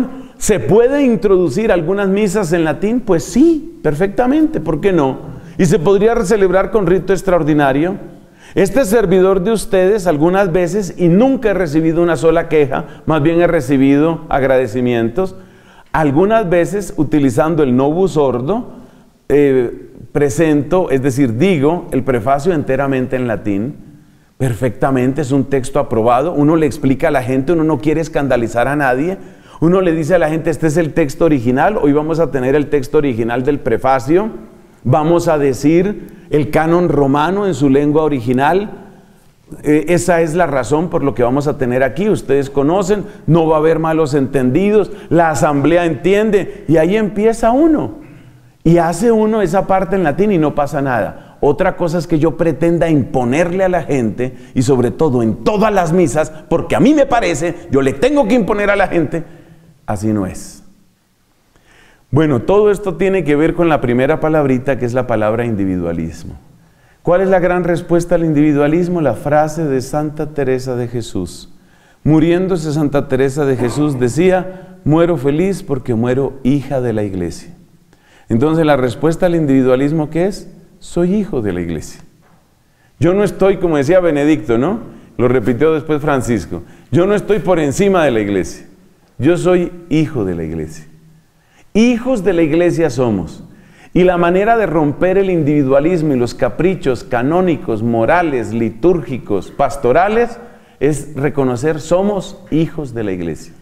¿Se puede introducir algunas misas en latín? Pues sí, perfectamente, ¿por qué no? ¿Y se podría celebrar con rito extraordinario? Este servidor de ustedes algunas veces, y nunca he recibido una sola queja, más bien he recibido agradecimientos, algunas veces utilizando el Novus Ordo, presento, es decir, digo el prefacio enteramente en latín, perfectamente, es un texto aprobado, uno le explica a la gente, uno no quiere escandalizar a nadie, uno le dice a la gente, este es el texto original, hoy vamos a tener el texto original del prefacio, vamos a decir el canon romano en su lengua original, esa es la razón por lo que vamos a tener aquí, ustedes conocen, no va a haber malos entendidos, la asamblea entiende, y ahí empieza uno. Y hace uno esa parte en latín y no pasa nada. Otra cosa es que yo pretenda imponerle a la gente, y sobre todo en todas las misas, porque a mí me parece, yo le tengo que imponer a la gente, así no es. Bueno, todo esto tiene que ver con la primera palabrita, que es la palabra individualismo. ¿Cuál es la gran respuesta al individualismo? La frase de Santa Teresa de Jesús. Muriéndose Santa Teresa de Jesús decía, muero feliz porque muero hija de la iglesia. Entonces la respuesta al individualismo, ¿qué es? Soy hijo de la iglesia. Yo no estoy, como decía Benedicto, ¿no? Lo repitió después Francisco. Yo no estoy por encima de la iglesia. Yo soy hijo de la iglesia. Hijos de la iglesia somos. Y la manera de romper el individualismo y los caprichos canónicos, morales, litúrgicos, pastorales, es reconocer somos hijos de la iglesia.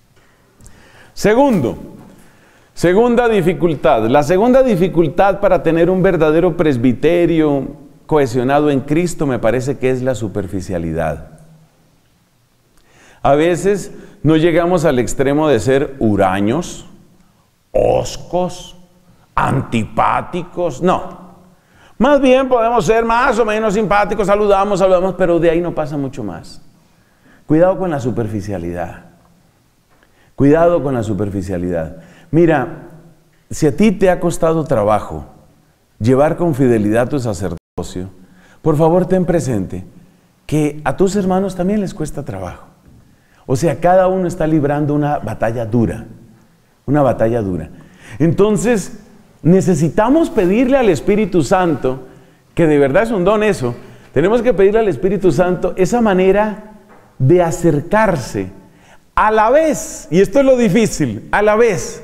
Segunda dificultad. La segunda dificultad para tener un verdadero presbiterio cohesionado en Cristo me parece que es la superficialidad. A veces no llegamos al extremo de ser huraños, hoscos, antipáticos, no. Más bien podemos ser más o menos simpáticos, saludamos, pero de ahí no pasa mucho más. Cuidado con la superficialidad. Cuidado con la superficialidad. Mira, si a ti te ha costado trabajo llevar con fidelidad tu sacerdocio, por favor ten presente que a tus hermanos también les cuesta trabajo. O sea, cada uno está librando una batalla dura, una batalla dura. Entonces, necesitamos pedirle al Espíritu Santo, que de verdad es un don eso, tenemos que pedirle al Espíritu Santo esa manera de acercarse a la vez, y esto es lo difícil, a la vez,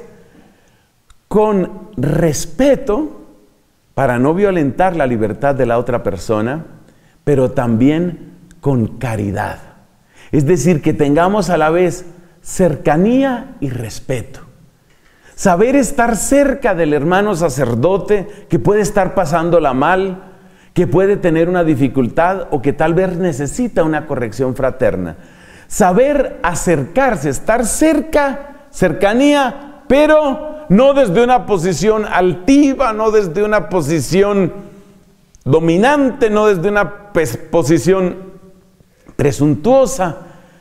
con respeto, para no violentar la libertad de la otra persona, pero también con caridad. Es decir, que tengamos a la vez cercanía y respeto. Saber estar cerca del hermano sacerdote que puede estar pasándola mal, que puede tener una dificultad o que tal vez necesita una corrección fraterna. Saber acercarse, estar cerca, cercanía, pero no desde una posición altiva, no desde una posición dominante, no desde una posición presuntuosa,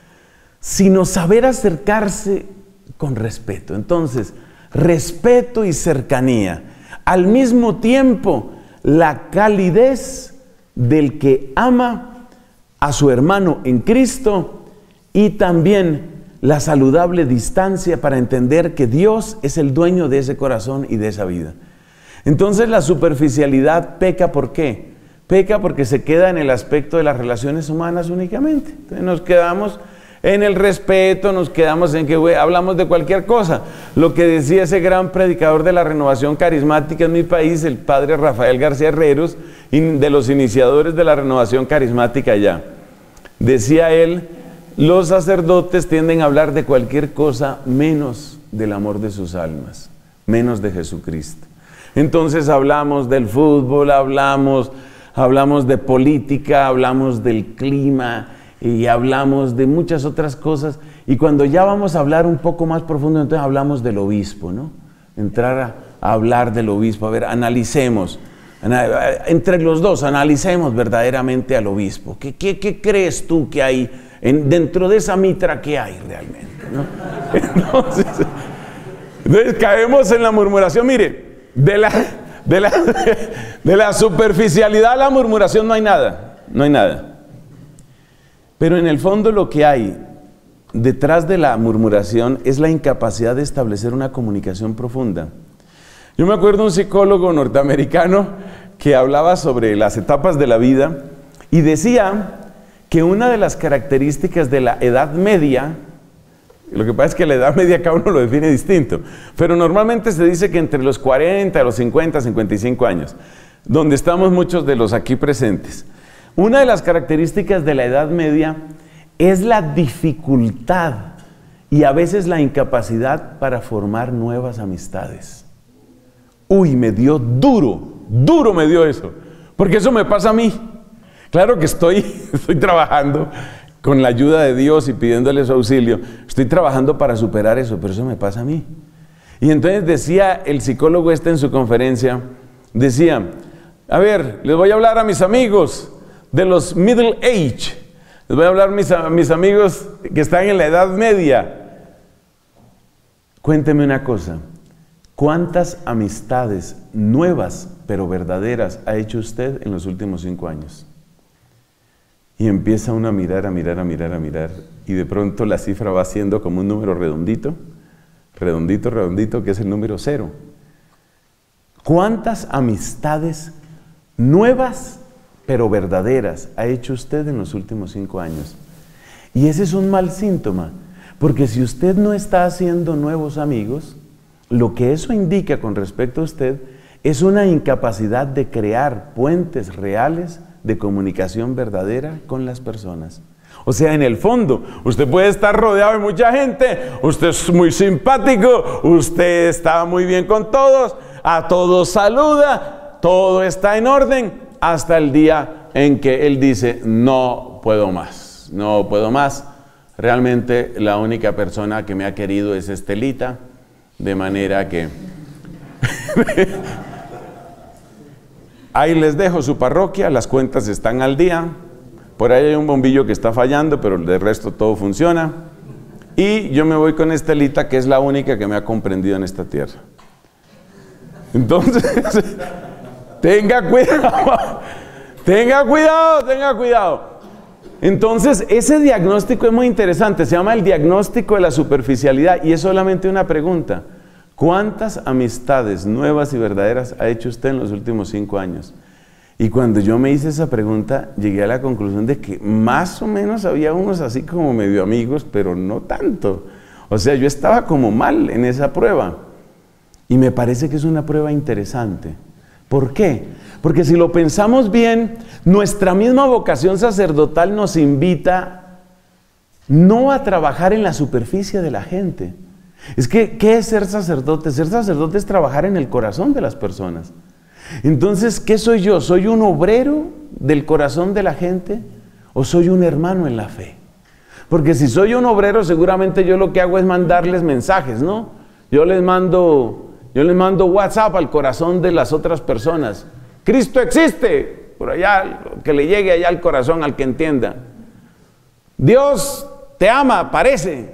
sino saber acercarse con respeto. Entonces, respeto y cercanía. Al mismo tiempo, la calidez del que ama a su hermano en Cristo y también la saludable distancia para entender que Dios es el dueño de ese corazón y de esa vida. Entonces la superficialidad peca, ¿por qué? Peca porque se queda en el aspecto de las relaciones humanas únicamente. Entonces nos quedamos en el respeto, nos quedamos en que hablamos de cualquier cosa. Lo que decía ese gran predicador de la renovación carismática en mi país, el padre Rafael García Herreros, de los iniciadores de la renovación carismática allá. Decía él, los sacerdotes tienden a hablar de cualquier cosa menos del amor de sus almas, menos de Jesucristo. Entonces hablamos del fútbol, hablamos de política, hablamos del clima y hablamos de muchas otras cosas. Y cuando ya vamos a hablar un poco más profundo, entonces hablamos del obispo, ¿no? Entrar a hablar del obispo. A ver, analicemos. Entre los dos, analicemos verdaderamente al obispo. ¿Qué crees tú que hay dentro de esa mitra? ¿Qué hay realmente, ¿no? Entonces caemos en la murmuración. Mire, de la superficialidad a la murmuración no hay nada, no hay nada. Pero en el fondo lo que hay detrás de la murmuración es la incapacidad de establecer una comunicación profunda. Yo me acuerdo de un psicólogo norteamericano que hablaba sobre las etapas de la vida y decía que una de las características de la edad media, lo que pasa es que la edad media cada uno lo define distinto, pero normalmente se dice que entre los 40, los 50, 55 años, donde estamos muchos de los aquí presentes. Una de las características de la edad media es la dificultad y a veces la incapacidad para formar nuevas amistades. Uy, me dio duro me dio eso, porque eso me pasa a mí. Claro que estoy trabajando con la ayuda de Dios y pidiéndole su auxilio, estoy trabajando para superar eso, pero eso me pasa a mí. Y entonces decía el psicólogo en su conferencia, decía, a ver, les voy a hablar a mis amigos de los middle age, les voy a hablar a mis amigos que están en la edad media. Cuénteme una cosa, ¿cuántas amistades nuevas pero verdaderas ha hecho usted en los últimos 5 años? Y empieza uno a mirar, y de pronto la cifra va siendo como un número redondito, que es el número 0. ¿Cuántas amistades nuevas pero verdaderas ha hecho usted en los últimos 5 años? Y ese es un mal síntoma, porque si usted no está haciendo nuevos amigos, lo que eso indica con respecto a usted es una incapacidad de crear puentes reales de comunicación verdadera con las personas. O sea, en el fondo, usted puede estar rodeado de mucha gente, usted es muy simpático, usted está muy bien con todos, a todos saluda, todo está en orden, hasta el día en que él dice, no puedo más, realmente la única persona que me ha querido es Estelita, de manera que ahí les dejo su parroquia, las cuentas están al día, por ahí hay un bombillo que está fallando, pero de resto todo funciona, y yo me voy con Estelita, que es la única que me ha comprendido en esta tierra. Entonces, tenga cuidado. Entonces, ese diagnóstico es muy interesante, se llama el diagnóstico de la superficialidad, y es solamente una pregunta. ¿Cuántas amistades nuevas y verdaderas ha hecho usted en los últimos 5 años? Y cuando yo me hice esa pregunta, llegué a la conclusión de que más o menos había unos así como medio amigos, pero no tanto. O sea, yo estaba como mal en esa prueba. Y me parece que es una prueba interesante. ¿Por qué? Porque si lo pensamos bien, nuestra misma vocación sacerdotal nos invita no a trabajar en la superficie de la gente. Es que, ¿qué es ser sacerdote? Ser sacerdote es trabajar en el corazón de las personas. Entonces, ¿qué soy yo? ¿Soy un obrero del corazón de la gente o soy un hermano en la fe? Porque si soy un obrero, seguramente yo lo que hago es mandarles mensajes, ¿no? Yo les mando WhatsApp al corazón de las otras personas. Cristo existe, por allá, que le llegue allá al corazón al que entienda. Dios te ama, parece.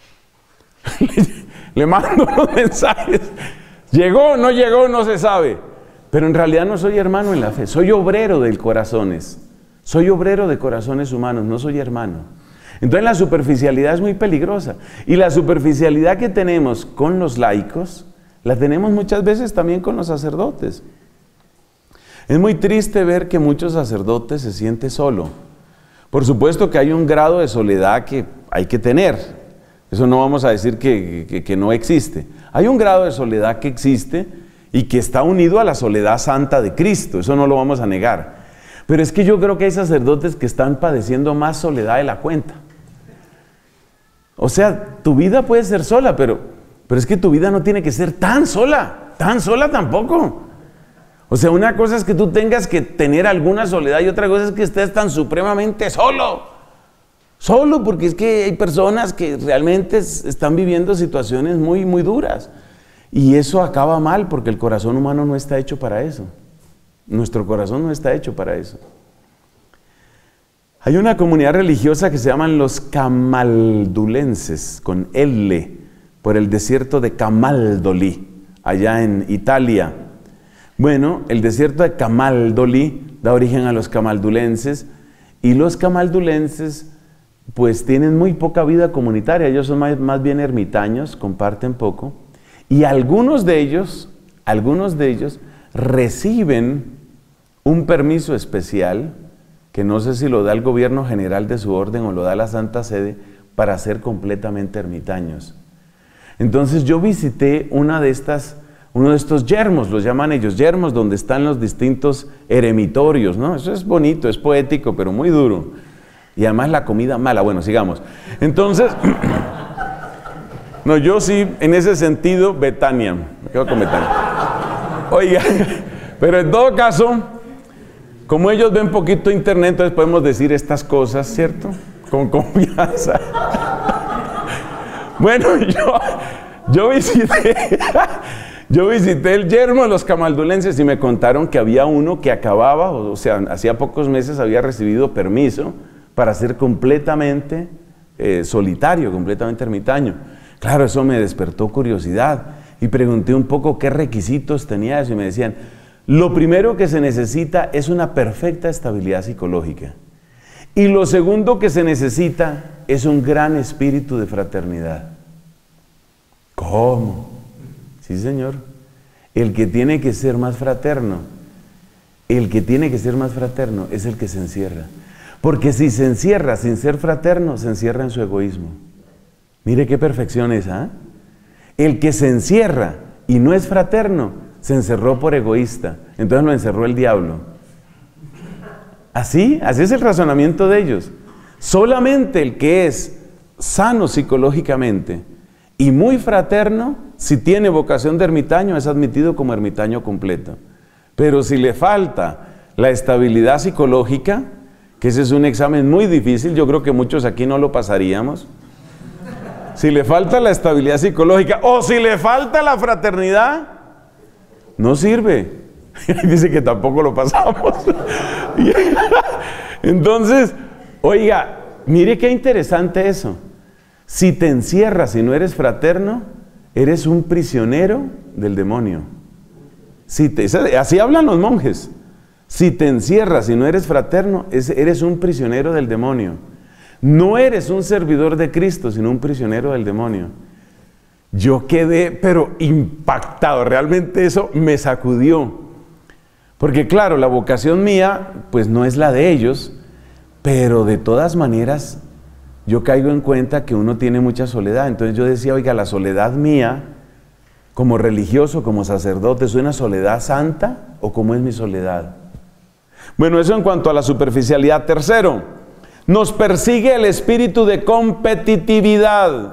Le mando los mensajes. Llegó, no se sabe. Pero en realidad no soy hermano en la fe, soy obrero de corazones. Soy obrero de corazones humanos, no soy hermano. Entonces la superficialidad es muy peligrosa. Y la superficialidad que tenemos con los laicos, la tenemos muchas veces también con los sacerdotes. Es muy triste ver que muchos sacerdotes se sienten solos. Por supuesto que hay un grado de soledad que hay que tener. Eso no vamos a decir que no existe. Hay un grado de soledad que existe y que está unido a la soledad santa de Cristo. Eso no lo vamos a negar. Pero es que yo creo que hay sacerdotes que están padeciendo más soledad de la cuenta. O sea, tu vida puede ser sola, pero es que tu vida no tiene que ser tan sola tampoco. O sea, una cosa es que tú tengas que tener alguna soledad y otra cosa es que estés tan supremamente solo. Solo porque es que hay personas que realmente están viviendo situaciones muy, muy duras. Y eso acaba mal porque el corazón humano no está hecho para eso. Nuestro corazón no está hecho para eso. Hay una comunidad religiosa que se llaman los camaldulenses, con L, por el desierto de Camaldoli, allá en Italia. Bueno, el desierto de Camaldoli da origen a los camaldulenses, y los camaldulenses pues tienen muy poca vida comunitaria, ellos son más bien ermitaños, comparten poco, y algunos de ellos reciben un permiso especial, que no sé si lo da el gobierno general de su orden o lo da la Santa Sede, para ser completamente ermitaños. Entonces yo visité uno de estos yermos, los llaman ellos yermos, donde están los distintos eremitorios, ¿no? Eso es bonito, es poético, pero muy duro. Y además la comida mala. Bueno, sigamos. Entonces, no, yo sí, en ese sentido, Betania. Me quedo con Betania. Oiga, pero en todo caso, como ellos ven poquito internet, entonces podemos decir estas cosas, ¿cierto? Con confianza. Bueno, yo visité el yermo de los camaldulenses y me contaron que había uno que acababa, o sea, hacía pocos meses había recibido permiso para ser completamente solitario, completamente ermitaño. Claro, eso me despertó curiosidad y pregunté un poco qué requisitos tenía eso y me decían, lo primero que se necesita es una perfecta estabilidad psicológica y lo segundo que se necesita es un gran espíritu de fraternidad. ¿Cómo? Sí, señor. El que tiene que ser más fraterno, es el que se encierra. Porque si se encierra sin ser fraterno, se encierra en su egoísmo. Mire qué perfección esa, ¿eh? El que se encierra y no es fraterno, se encerró por egoísta. Entonces lo encerró el diablo. Así es el razonamiento de ellos. Solamente el que es sano psicológicamente y muy fraterno, si tiene vocación de ermitaño, es admitido como ermitaño completo. Pero si le falta la estabilidad psicológica, que ese es un examen muy difícil, yo creo que muchos aquí no lo pasaríamos. Si le falta la estabilidad psicológica o si le falta la fraternidad, no sirve. Dice que tampoco lo pasamos. Entonces, oiga, mire qué interesante eso. Si te encierras y no eres fraterno, eres un prisionero del demonio. Así hablan los monjes. Si te encierras y no eres fraterno, eres un prisionero del demonio. No eres un servidor de Cristo, sino un prisionero del demonio. Yo quedé, pero impactado. Realmente eso me sacudió. Porque claro, la vocación mía, pues no es la de ellos, pero de todas maneras, yo caigo en cuenta que uno tiene mucha soledad. Entonces yo decía, oiga, la soledad mía, como religioso, como sacerdote, ¿es una soledad santa o cómo es mi soledad? Bueno, eso en cuanto a la superficialidad. Tercero, nos persigue el espíritu de competitividad.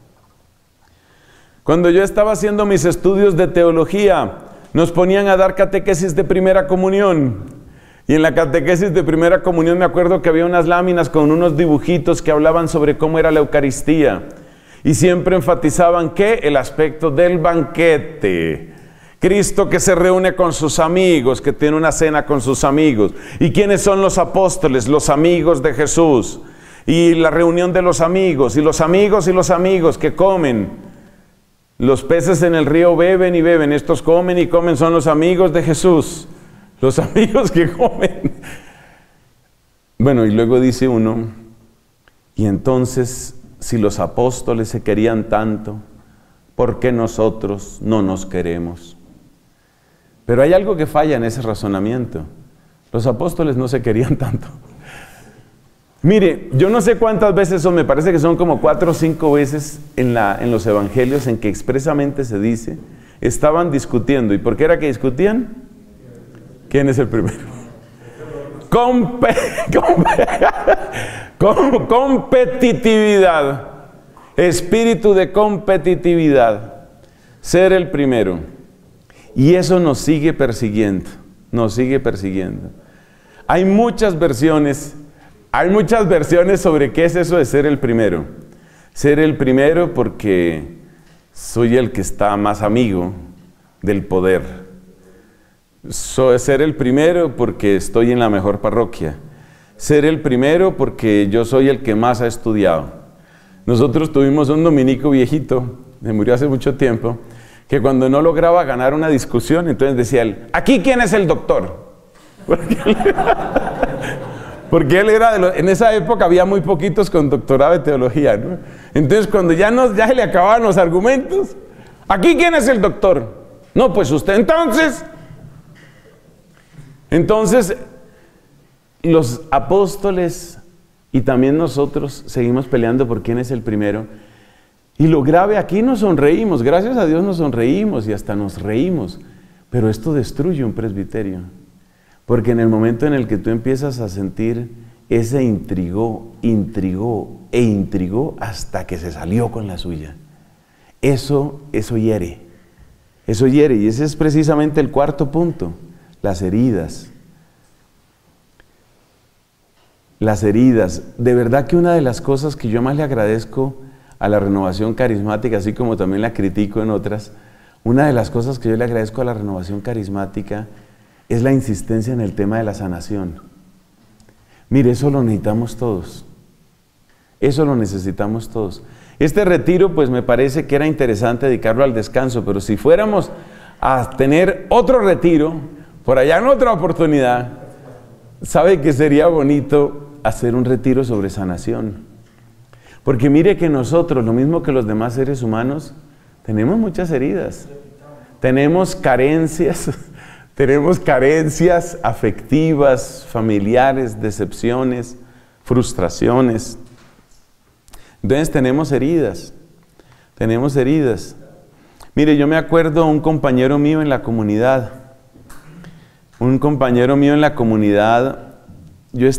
Cuando yo estaba haciendo mis estudios de teología, nos ponían a dar catequesis de primera comunión. Y en la catequesis de primera comunión me acuerdo que había unas láminas con unos dibujitos que hablaban sobre cómo era la Eucaristía. Y siempre enfatizaban que el aspecto del banquete. Cristo que se reúne con sus amigos, que tiene una cena con sus amigos. ¿Y quiénes son los apóstoles? Los amigos de Jesús. Y la reunión de los amigos, y los amigos que comen. Los peces en el río beben y beben, estos comen y comen, son los amigos de Jesús. Los amigos que comen. Bueno, y luego dice uno, y entonces, si los apóstoles se querían tanto, ¿por qué nosotros no nos queremos? Pero hay algo que falla en ese razonamiento. Los apóstoles no se querían tanto. Mire, yo no sé cuántas veces son, me parece que son como 4 o 5 veces en los evangelios en que expresamente se dice, estaban discutiendo. ¿Y por qué era que discutían? ¿Quién es el primero? Competitividad. Espíritu de competitividad. Ser el primero. Y eso nos sigue persiguiendo. Nos sigue persiguiendo. Hay muchas versiones sobre qué es eso de ser el primero. Ser el primero porque soy el que está más amigo del poder. Ser el primero porque estoy en la mejor parroquia. Ser el primero porque yo soy el que más ha estudiado. Nosotros tuvimos un dominico viejito, me murió hace mucho tiempo, que cuando no lograba ganar una discusión, entonces decía él, ¿aquí quién es el doctor? Porque él era en esa época había muy poquitos con doctorado de teología, ¿no? Entonces cuando ya se le acababan los argumentos, ¿aquí quién es el doctor? No, pues usted. Entonces los apóstoles y también nosotros seguimos peleando por quién es el primero. Y lo grave, aquí nos sonreímos, gracias a Dios nos sonreímos y hasta nos reímos, pero esto destruye un presbiterio. Porque en el momento en el que tú empiezas a sentir ese intrigó hasta que se salió con la suya, eso hiere. Eso hiere, y ese es precisamente el cuarto punto, las heridas. Las heridas. De verdad que una de las cosas que yo más le agradezco a la Renovación Carismática, así como también la critico en otras, una de las cosas que yo le agradezco a la Renovación Carismática es la insistencia en el tema de la sanación. Mire, eso lo necesitamos todos. Eso lo necesitamos todos. Este retiro, pues me parece que era interesante dedicarlo al descanso, pero si fuéramos a tener otro retiro, por allá en otra oportunidad, ¿sabe que sería bonito hacer un retiro sobre sanación? Porque mire que nosotros, lo mismo que los demás seres humanos, tenemos muchas heridas. Tenemos carencias afectivas, familiares, decepciones, frustraciones. Entonces tenemos heridas. Mire, yo me acuerdo un compañero mío en la comunidad. Yo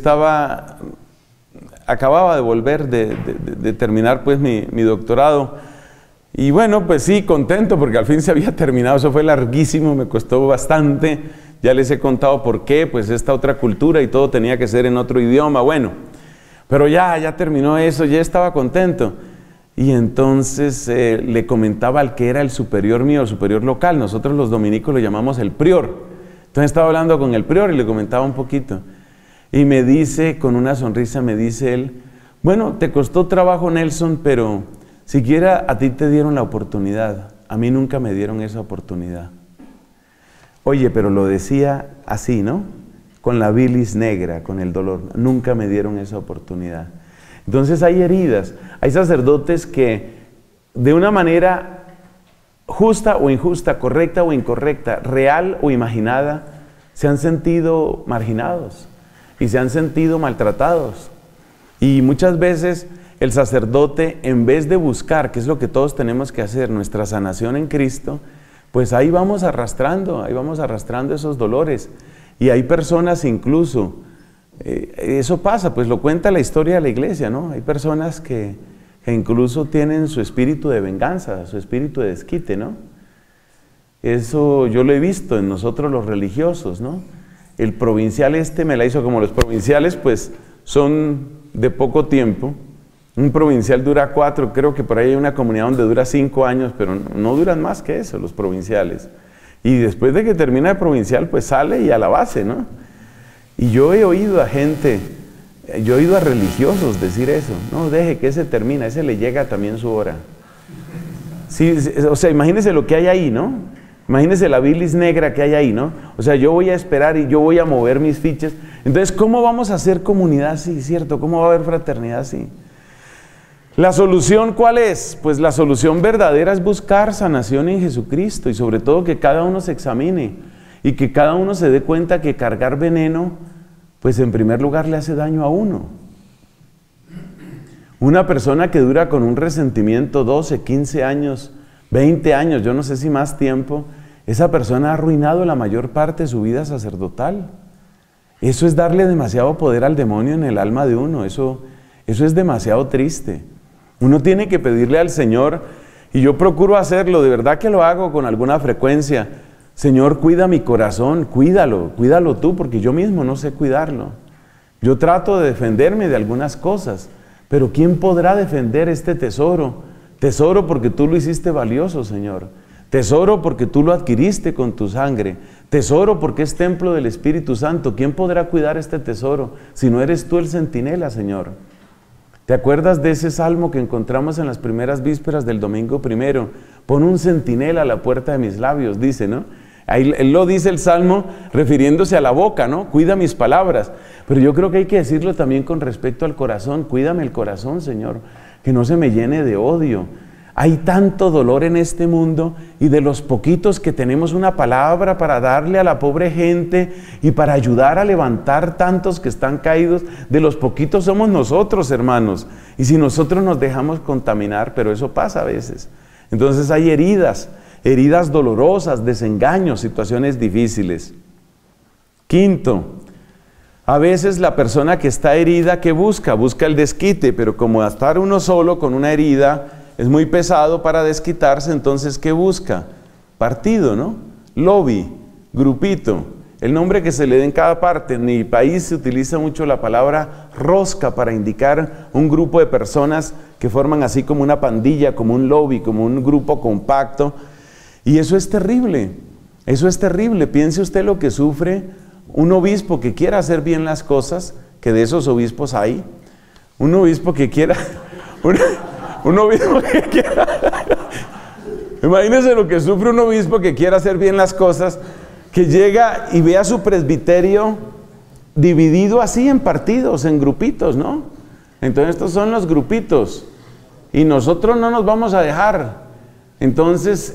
acababa de volver de terminar pues mi doctorado. Y bueno, pues sí, contento porque al fin se había terminado. Eso fue larguísimo, me costó bastante. Ya les he contado por qué, pues esta otra cultura y todo tenía que ser en otro idioma. Bueno, pero ya terminó eso, ya estaba contento. Y entonces le comentaba al que era el superior mío, el superior local. Nosotros los dominicos lo llamamos el prior. Entonces estaba hablando con el prior y le comentaba un poquito. Y me dice, con una sonrisa, me dice él, bueno, te costó trabajo, Nelson, pero siquiera a ti te dieron la oportunidad. A mí nunca me dieron esa oportunidad. Oye, pero lo decía así, ¿no? Con la bilis negra, con el dolor. Nunca me dieron esa oportunidad. Entonces hay heridas. Hay sacerdotes que de una manera justa o injusta, correcta o incorrecta, real o imaginada, se han sentido marginados y se han sentido maltratados. Y muchas veces el sacerdote, en vez de buscar, que es lo que todos tenemos que hacer, nuestra sanación en Cristo, pues ahí vamos arrastrando esos dolores. Y hay personas incluso, eso pasa, pues lo cuenta la historia de la iglesia, ¿no? Hay personas que incluso tienen su espíritu de venganza, su espíritu de desquite, ¿no? Eso yo lo he visto en nosotros los religiosos, ¿no? El provincial me la hizo como los provinciales, pues son de poco tiempo. Un provincial dura 4, creo que por ahí hay una comunidad donde dura 5 años, pero no duran más que eso, los provinciales. Y después de que termina el provincial, pues sale y a la base, ¿no? Y yo he oído a religiosos decir eso. No, deje que ese termina, ese le llega también su hora. Sí, o sea, imagínese lo que hay ahí, ¿no? Imagínese la bilis negra que hay ahí, ¿no? O sea, yo voy a esperar y yo voy a mover mis fichas. Entonces, ¿cómo vamos a hacer comunidad así, cierto? ¿Cómo va a haber fraternidad así? ¿La solución cuál es? Pues la solución verdadera es buscar sanación en Jesucristo y sobre todo que cada uno se examine y que cada uno se dé cuenta que cargar veneno, pues en primer lugar le hace daño a uno. Una persona que dura con un resentimiento 12, 15 años, 20 años, yo no sé si más tiempo, esa persona ha arruinado la mayor parte de su vida sacerdotal. Eso es darle demasiado poder al demonio en el alma de uno, eso es demasiado triste. Uno tiene que pedirle al Señor, y yo procuro hacerlo, de verdad que lo hago con alguna frecuencia. Señor, cuida mi corazón, cuídalo tú, porque yo mismo no sé cuidarlo. Yo trato de defenderme de algunas cosas, pero ¿quién podrá defender este tesoro? Tesoro porque tú lo hiciste valioso, Señor. Tesoro porque tú lo adquiriste con tu sangre. Tesoro porque es templo del Espíritu Santo. ¿Quién podrá cuidar este tesoro si no eres tú el centinela, Señor? ¿Te acuerdas de ese salmo que encontramos en las primeras vísperas del domingo primero? Pon un centinela a la puerta de mis labios, dice, ¿no? Ahí él lo dice el Salmo refiriéndose a la boca, ¿no? Cuida mis palabras. Pero yo creo que hay que decirlo también con respecto al corazón. Cuídame el corazón, Señor, que no se me llene de odio. Hay tanto dolor en este mundo y de los poquitos que tenemos una palabra para darle a la pobre gente y para ayudar a levantar tantos que están caídos, de los poquitos somos nosotros, hermanos. Y si nosotros nos dejamos contaminar, pero eso pasa a veces. Entonces hay heridas dolorosas, desengaños, situaciones difíciles. Quinto, a veces la persona que está herida, ¿qué busca? Busca el desquite, pero como estar uno solo con una herida es muy pesado para desquitarse, entonces ¿qué busca? Partido, ¿no? Lobby, grupito, el nombre que se le dé en cada parte. En mi país se utiliza mucho la palabra rosca para indicar un grupo de personas que forman así como una pandilla, como un lobby, como un grupo compacto. Y eso es terrible, eso es terrible. Piense usted lo que sufre un obispo que quiera hacer bien las cosas, que de esos obispos hay. Un obispo que quiera... Un obispo que quiera... Imagínense lo que sufre un obispo que quiera hacer bien las cosas, que llega y ve a su presbiterio dividido así en partidos, en grupitos, ¿no? Entonces estos son los grupitos y nosotros no nos vamos a dejar. Entonces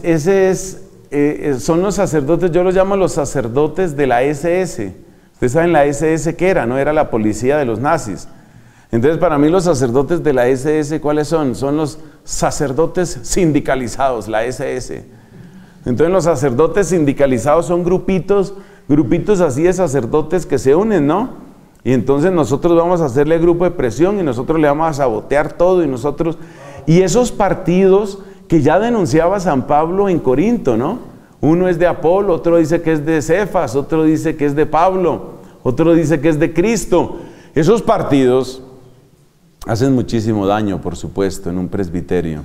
son los sacerdotes, yo los llamo los sacerdotes de la SS. Ustedes saben la SS qué era, ¿no? Era la policía de los nazis. Entonces, para mí los sacerdotes de la SS, ¿cuáles son? Son los sacerdotes sindicalizados, la SS. Entonces, los sacerdotes sindicalizados son grupitos así de sacerdotes que se unen, ¿no? Y entonces nosotros vamos a hacerle grupo de presión y nosotros le vamos a sabotear todo y esos partidos que ya denunciaba San Pablo en Corinto, ¿no? Uno es de Apolo, otro dice que es de Cefas, otro dice que es de Pablo, otro dice que es de Cristo. Esos partidos hacen muchísimo daño, por supuesto, en un presbiterio.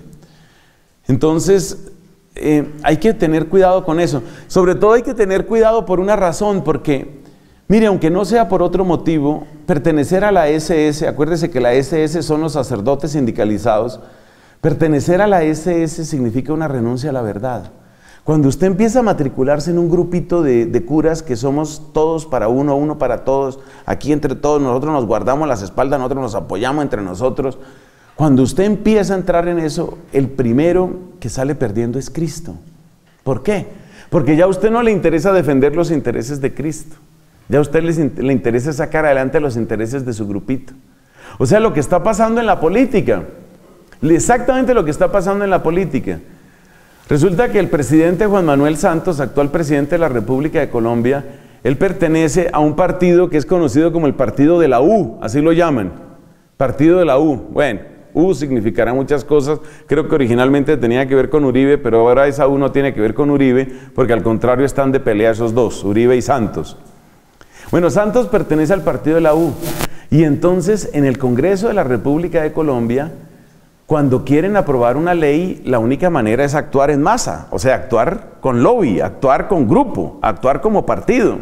Entonces, hay que tener cuidado con eso. Sobre todo hay que tener cuidado por una razón, porque, mire, aunque no sea por otro motivo, pertenecer a la SS, acuérdese que la SS son los sacerdotes sindicalizados, pertenecer a la SS significa una renuncia a la verdad. Cuando usted empieza a matricularse en un grupito de curas que somos todos para uno, uno para todos, aquí entre todos nosotros nos guardamos las espaldas, nosotros nos apoyamos entre nosotros. Cuando usted empieza a entrar en eso, el primero que sale perdiendo es Cristo. ¿Por qué? Porque ya a usted no le interesa defender los intereses de Cristo. Ya a usted le interesa sacar adelante los intereses de su grupito. O sea, lo que está pasando en la política, exactamente lo que está pasando en la política. Resulta que el presidente Juan Manuel Santos, actual presidente de la República de Colombia, él pertenece a un partido que es conocido como el partido de la U, así lo llaman, partido de la U. Bueno, U significará muchas cosas, creo que originalmente tenía que ver con Uribe, pero ahora esa U no tiene que ver con Uribe, porque al contrario están de pelea esos dos, Uribe y Santos. Bueno, Santos pertenece al partido de la U, y entonces en el Congreso de la República de Colombia, cuando quieren aprobar una ley, la única manera es actuar en masa, o sea, actuar con lobby, actuar con grupo, actuar como partido.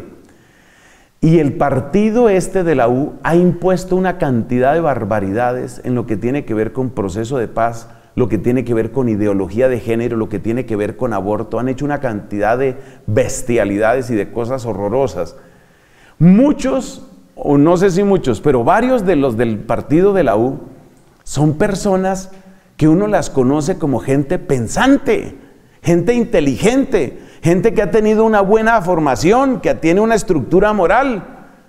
Y el partido de la U ha impuesto una cantidad de barbaridades en lo que tiene que ver con proceso de paz, lo que tiene que ver con ideología de género, lo que tiene que ver con aborto. Han hecho una cantidad de bestialidades y de cosas horrorosas. Muchos, o no sé si muchos, pero varios de los del partido de la U son personas que uno las conoce como gente pensante, gente inteligente, gente que ha tenido una buena formación, que tiene una estructura moral.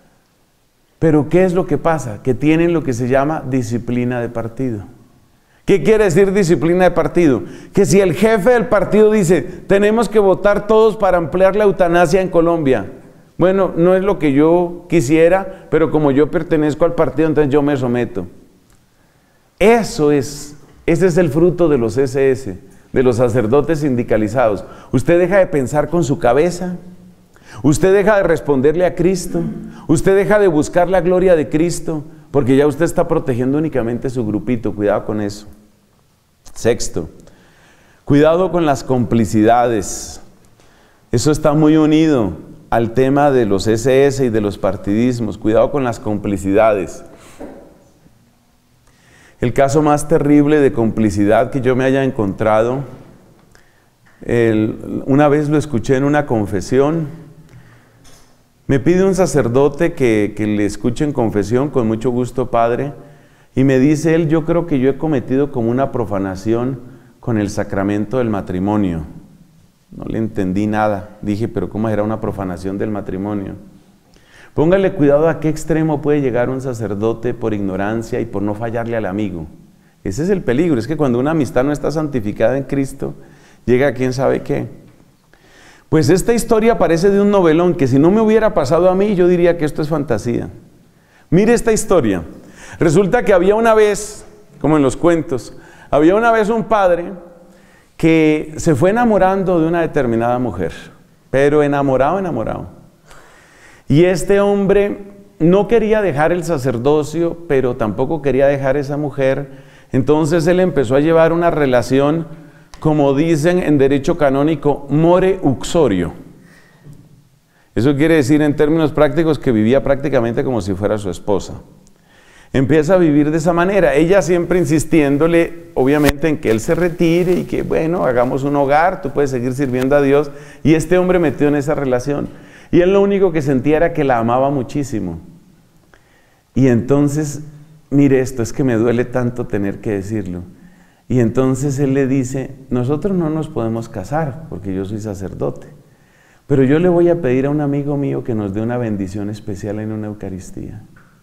Pero ¿qué es lo que pasa? Que tienen lo que se llama disciplina de partido. ¿Qué quiere decir disciplina de partido? Que si el jefe del partido dice, tenemos que votar todos para ampliar la eutanasia en Colombia. Bueno, no es lo que yo quisiera, pero como yo pertenezco al partido, entonces yo me someto. Ese es el fruto de los SS, de los sacerdotes sindicalizados. Usted deja de pensar con su cabeza, usted deja de responderle a Cristo, usted deja de buscar la gloria de Cristo, porque ya usted está protegiendo únicamente su grupito. Cuidado con eso. Sexto, cuidado con las complicidades. Eso está muy unido al tema de los SS y de los partidismos. Cuidado con las complicidades. El caso más terrible de complicidad que yo me haya encontrado Una vez lo escuché en una confesión. Me pide un sacerdote que le escuche en confesión, con mucho gusto, padre, y me dice él: yo creo que yo he cometido como una profanación con el sacramento del matrimonio. No le entendí nada. Dije, pero ¿cómo era una profanación del matrimonio? Póngale cuidado a qué extremo puede llegar un sacerdote por ignorancia y por no fallarle al amigo. Ese es el peligro. Es que cuando una amistad no está santificada en Cristo, llega a quién sabe qué. Pues esta historia parece de un novelón que si no me hubiera pasado a mí, yo diría que esto es fantasía. Mire esta historia. Resulta que había una vez, como en los cuentos, había una vez un padre que se fue enamorando de una determinada mujer, pero enamorado. Y este hombre no quería dejar el sacerdocio, pero tampoco quería dejar esa mujer. Entonces él empezó a llevar una relación, como dicen en derecho canónico, more uxorio. Eso quiere decir en términos prácticos que vivía prácticamente como si fuera su esposa. Empieza a vivir de esa manera, ella siempre insistiéndole, obviamente, en que él se retire y que, bueno, hagamos un hogar, tú puedes seguir sirviendo a Dios. Y este hombre metió en esa relación. Y él lo único que sentía era que la amaba muchísimo. Y entonces, mire esto, es que me duele tanto tener que decirlo. Y entonces él le dice: nosotros no nos podemos casar porque yo soy sacerdote, pero yo le voy a pedir a un amigo mío que nos dé una bendición especial en una Eucaristía.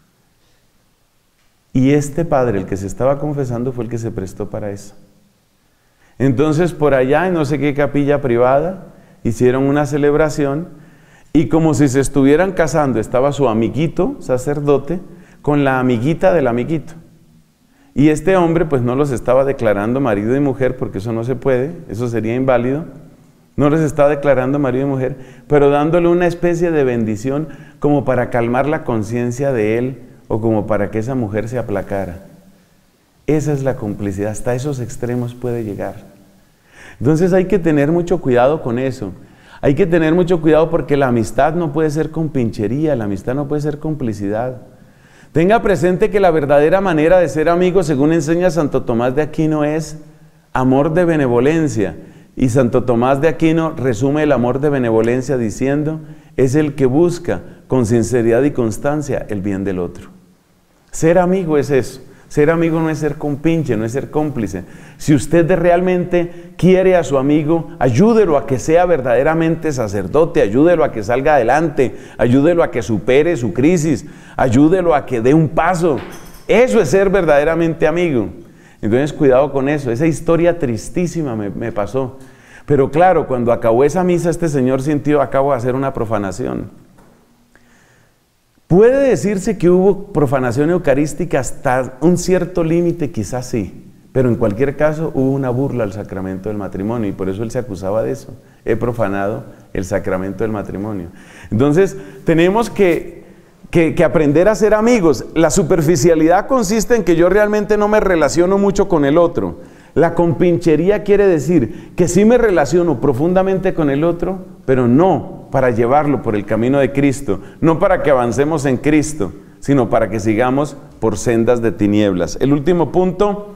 Y este padre, el que se estaba confesando, fue el que se prestó para eso. Entonces por allá, en no sé qué capilla privada, hicieron una celebración y como si se estuvieran casando, estaba su amiguito sacerdote con la amiguita del amiguito. Y este hombre pues no los estaba declarando marido y mujer, porque eso no se puede, eso sería inválido. No les estaba declarando marido y mujer, pero dándole una especie de bendición como para calmar la conciencia de él, o como para que esa mujer se aplacara. Esa es la complicidad, hasta esos extremos puede llegar. Entonces hay que tener mucho cuidado con eso. Hay que tener mucho cuidado porque la amistad no puede ser compinchería, la amistad no puede ser complicidad. Tenga presente que la verdadera manera de ser amigo, según enseña Santo Tomás de Aquino, es amor de benevolencia. Y Santo Tomás de Aquino resume el amor de benevolencia diciendo: es el que busca con sinceridad y constancia el bien del otro. Ser amigo es eso. Ser amigo no es ser compinche, no es ser cómplice. Si usted realmente quiere a su amigo, ayúdelo a que sea verdaderamente sacerdote, ayúdelo a que salga adelante, ayúdelo a que supere su crisis, ayúdelo a que dé un paso. Eso es ser verdaderamente amigo. Entonces cuidado con eso. Esa historia tristísima me pasó. Pero claro, cuando acabó esa misa, este señor sintió: acabo de hacer una profanación. ¿Puede decirse que hubo profanación eucarística hasta un cierto límite? Quizás sí, pero en cualquier caso hubo una burla al sacramento del matrimonio y por eso él se acusaba de eso. He profanado el sacramento del matrimonio. Entonces tenemos que aprender a ser amigos. La superficialidad consiste en que yo realmente no me relaciono mucho con el otro. La compinchería quiere decir que sí me relaciono profundamente con el otro, pero no para llevarlo por el camino de Cristo, no para que avancemos en Cristo, sino para que sigamos por sendas de tinieblas. El último punto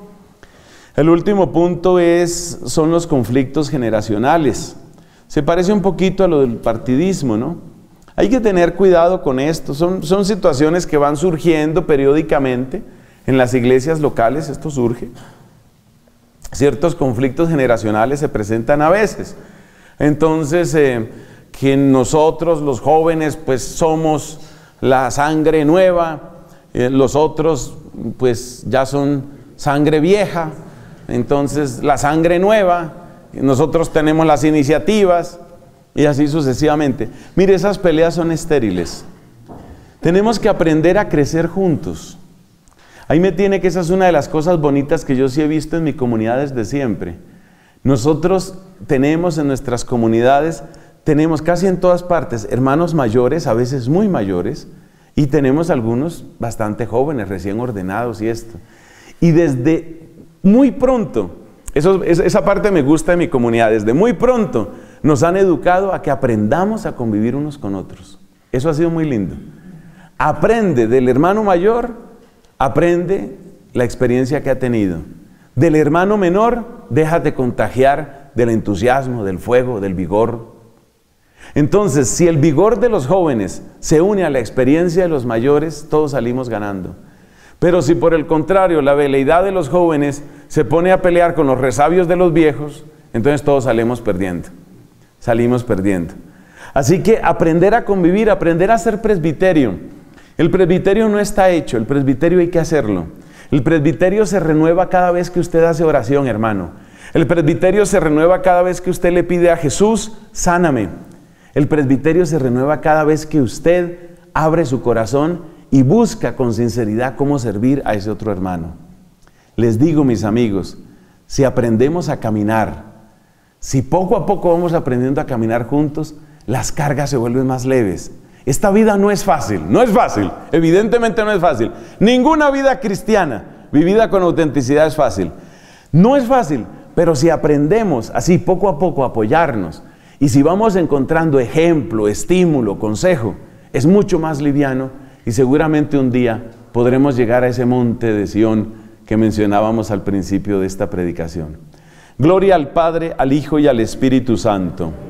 son los conflictos generacionales. Se parece un poquito a lo del partidismo, ¿no? Hay que tener cuidado con esto. Son situaciones que van surgiendo periódicamente en las iglesias locales. Esto surge. Ciertos conflictos generacionales se presentan a veces. Entonces, que nosotros los jóvenes pues somos la sangre nueva, los otros pues ya son sangre vieja, entonces la sangre nueva, nosotros tenemos las iniciativas y así sucesivamente. Mire, esas peleas son estériles. Tenemos que aprender a crecer juntos. Ahí me tiene que esa es una de las cosas bonitas que yo sí he visto en mi comunidad desde siempre. Nosotros tenemos en nuestras comunidades, tenemos casi en todas partes hermanos mayores, a veces muy mayores, y tenemos algunos bastante jóvenes, recién ordenados y esto. Y desde muy pronto, esa parte me gusta de mi comunidad, desde muy pronto nos han educado a que aprendamos a convivir unos con otros. Eso ha sido muy lindo. Aprende del hermano mayor, aprende la experiencia que ha tenido. Del hermano menor, déjate contagiar del entusiasmo, del fuego, del vigor. Entonces, si el vigor de los jóvenes se une a la experiencia de los mayores, todos salimos ganando. Pero si por el contrario la veleidad de los jóvenes se pone a pelear con los resabios de los viejos, entonces todos salimos perdiendo. Salimos perdiendo. Así que aprender a convivir, aprender a ser presbiterio. El presbiterio no está hecho, el presbiterio hay que hacerlo. El presbiterio se renueva cada vez que usted hace oración, hermano. El presbiterio se renueva cada vez que usted le pide a Jesús, sáname. El presbiterio se renueva cada vez que usted abre su corazón y busca con sinceridad cómo servir a ese otro hermano. Les digo, mis amigos, si aprendemos a caminar, si poco a poco vamos aprendiendo a caminar juntos, las cargas se vuelven más leves. Esta vida no es fácil, evidentemente no es fácil. Ninguna vida cristiana vivida con autenticidad es fácil. No es fácil, pero si aprendemos así poco a poco a apoyarnos, y si vamos encontrando ejemplo, estímulo, consejo, es mucho más liviano y seguramente un día podremos llegar a ese monte de Sión que mencionábamos al principio de esta predicación. Gloria al Padre, al Hijo y al Espíritu Santo.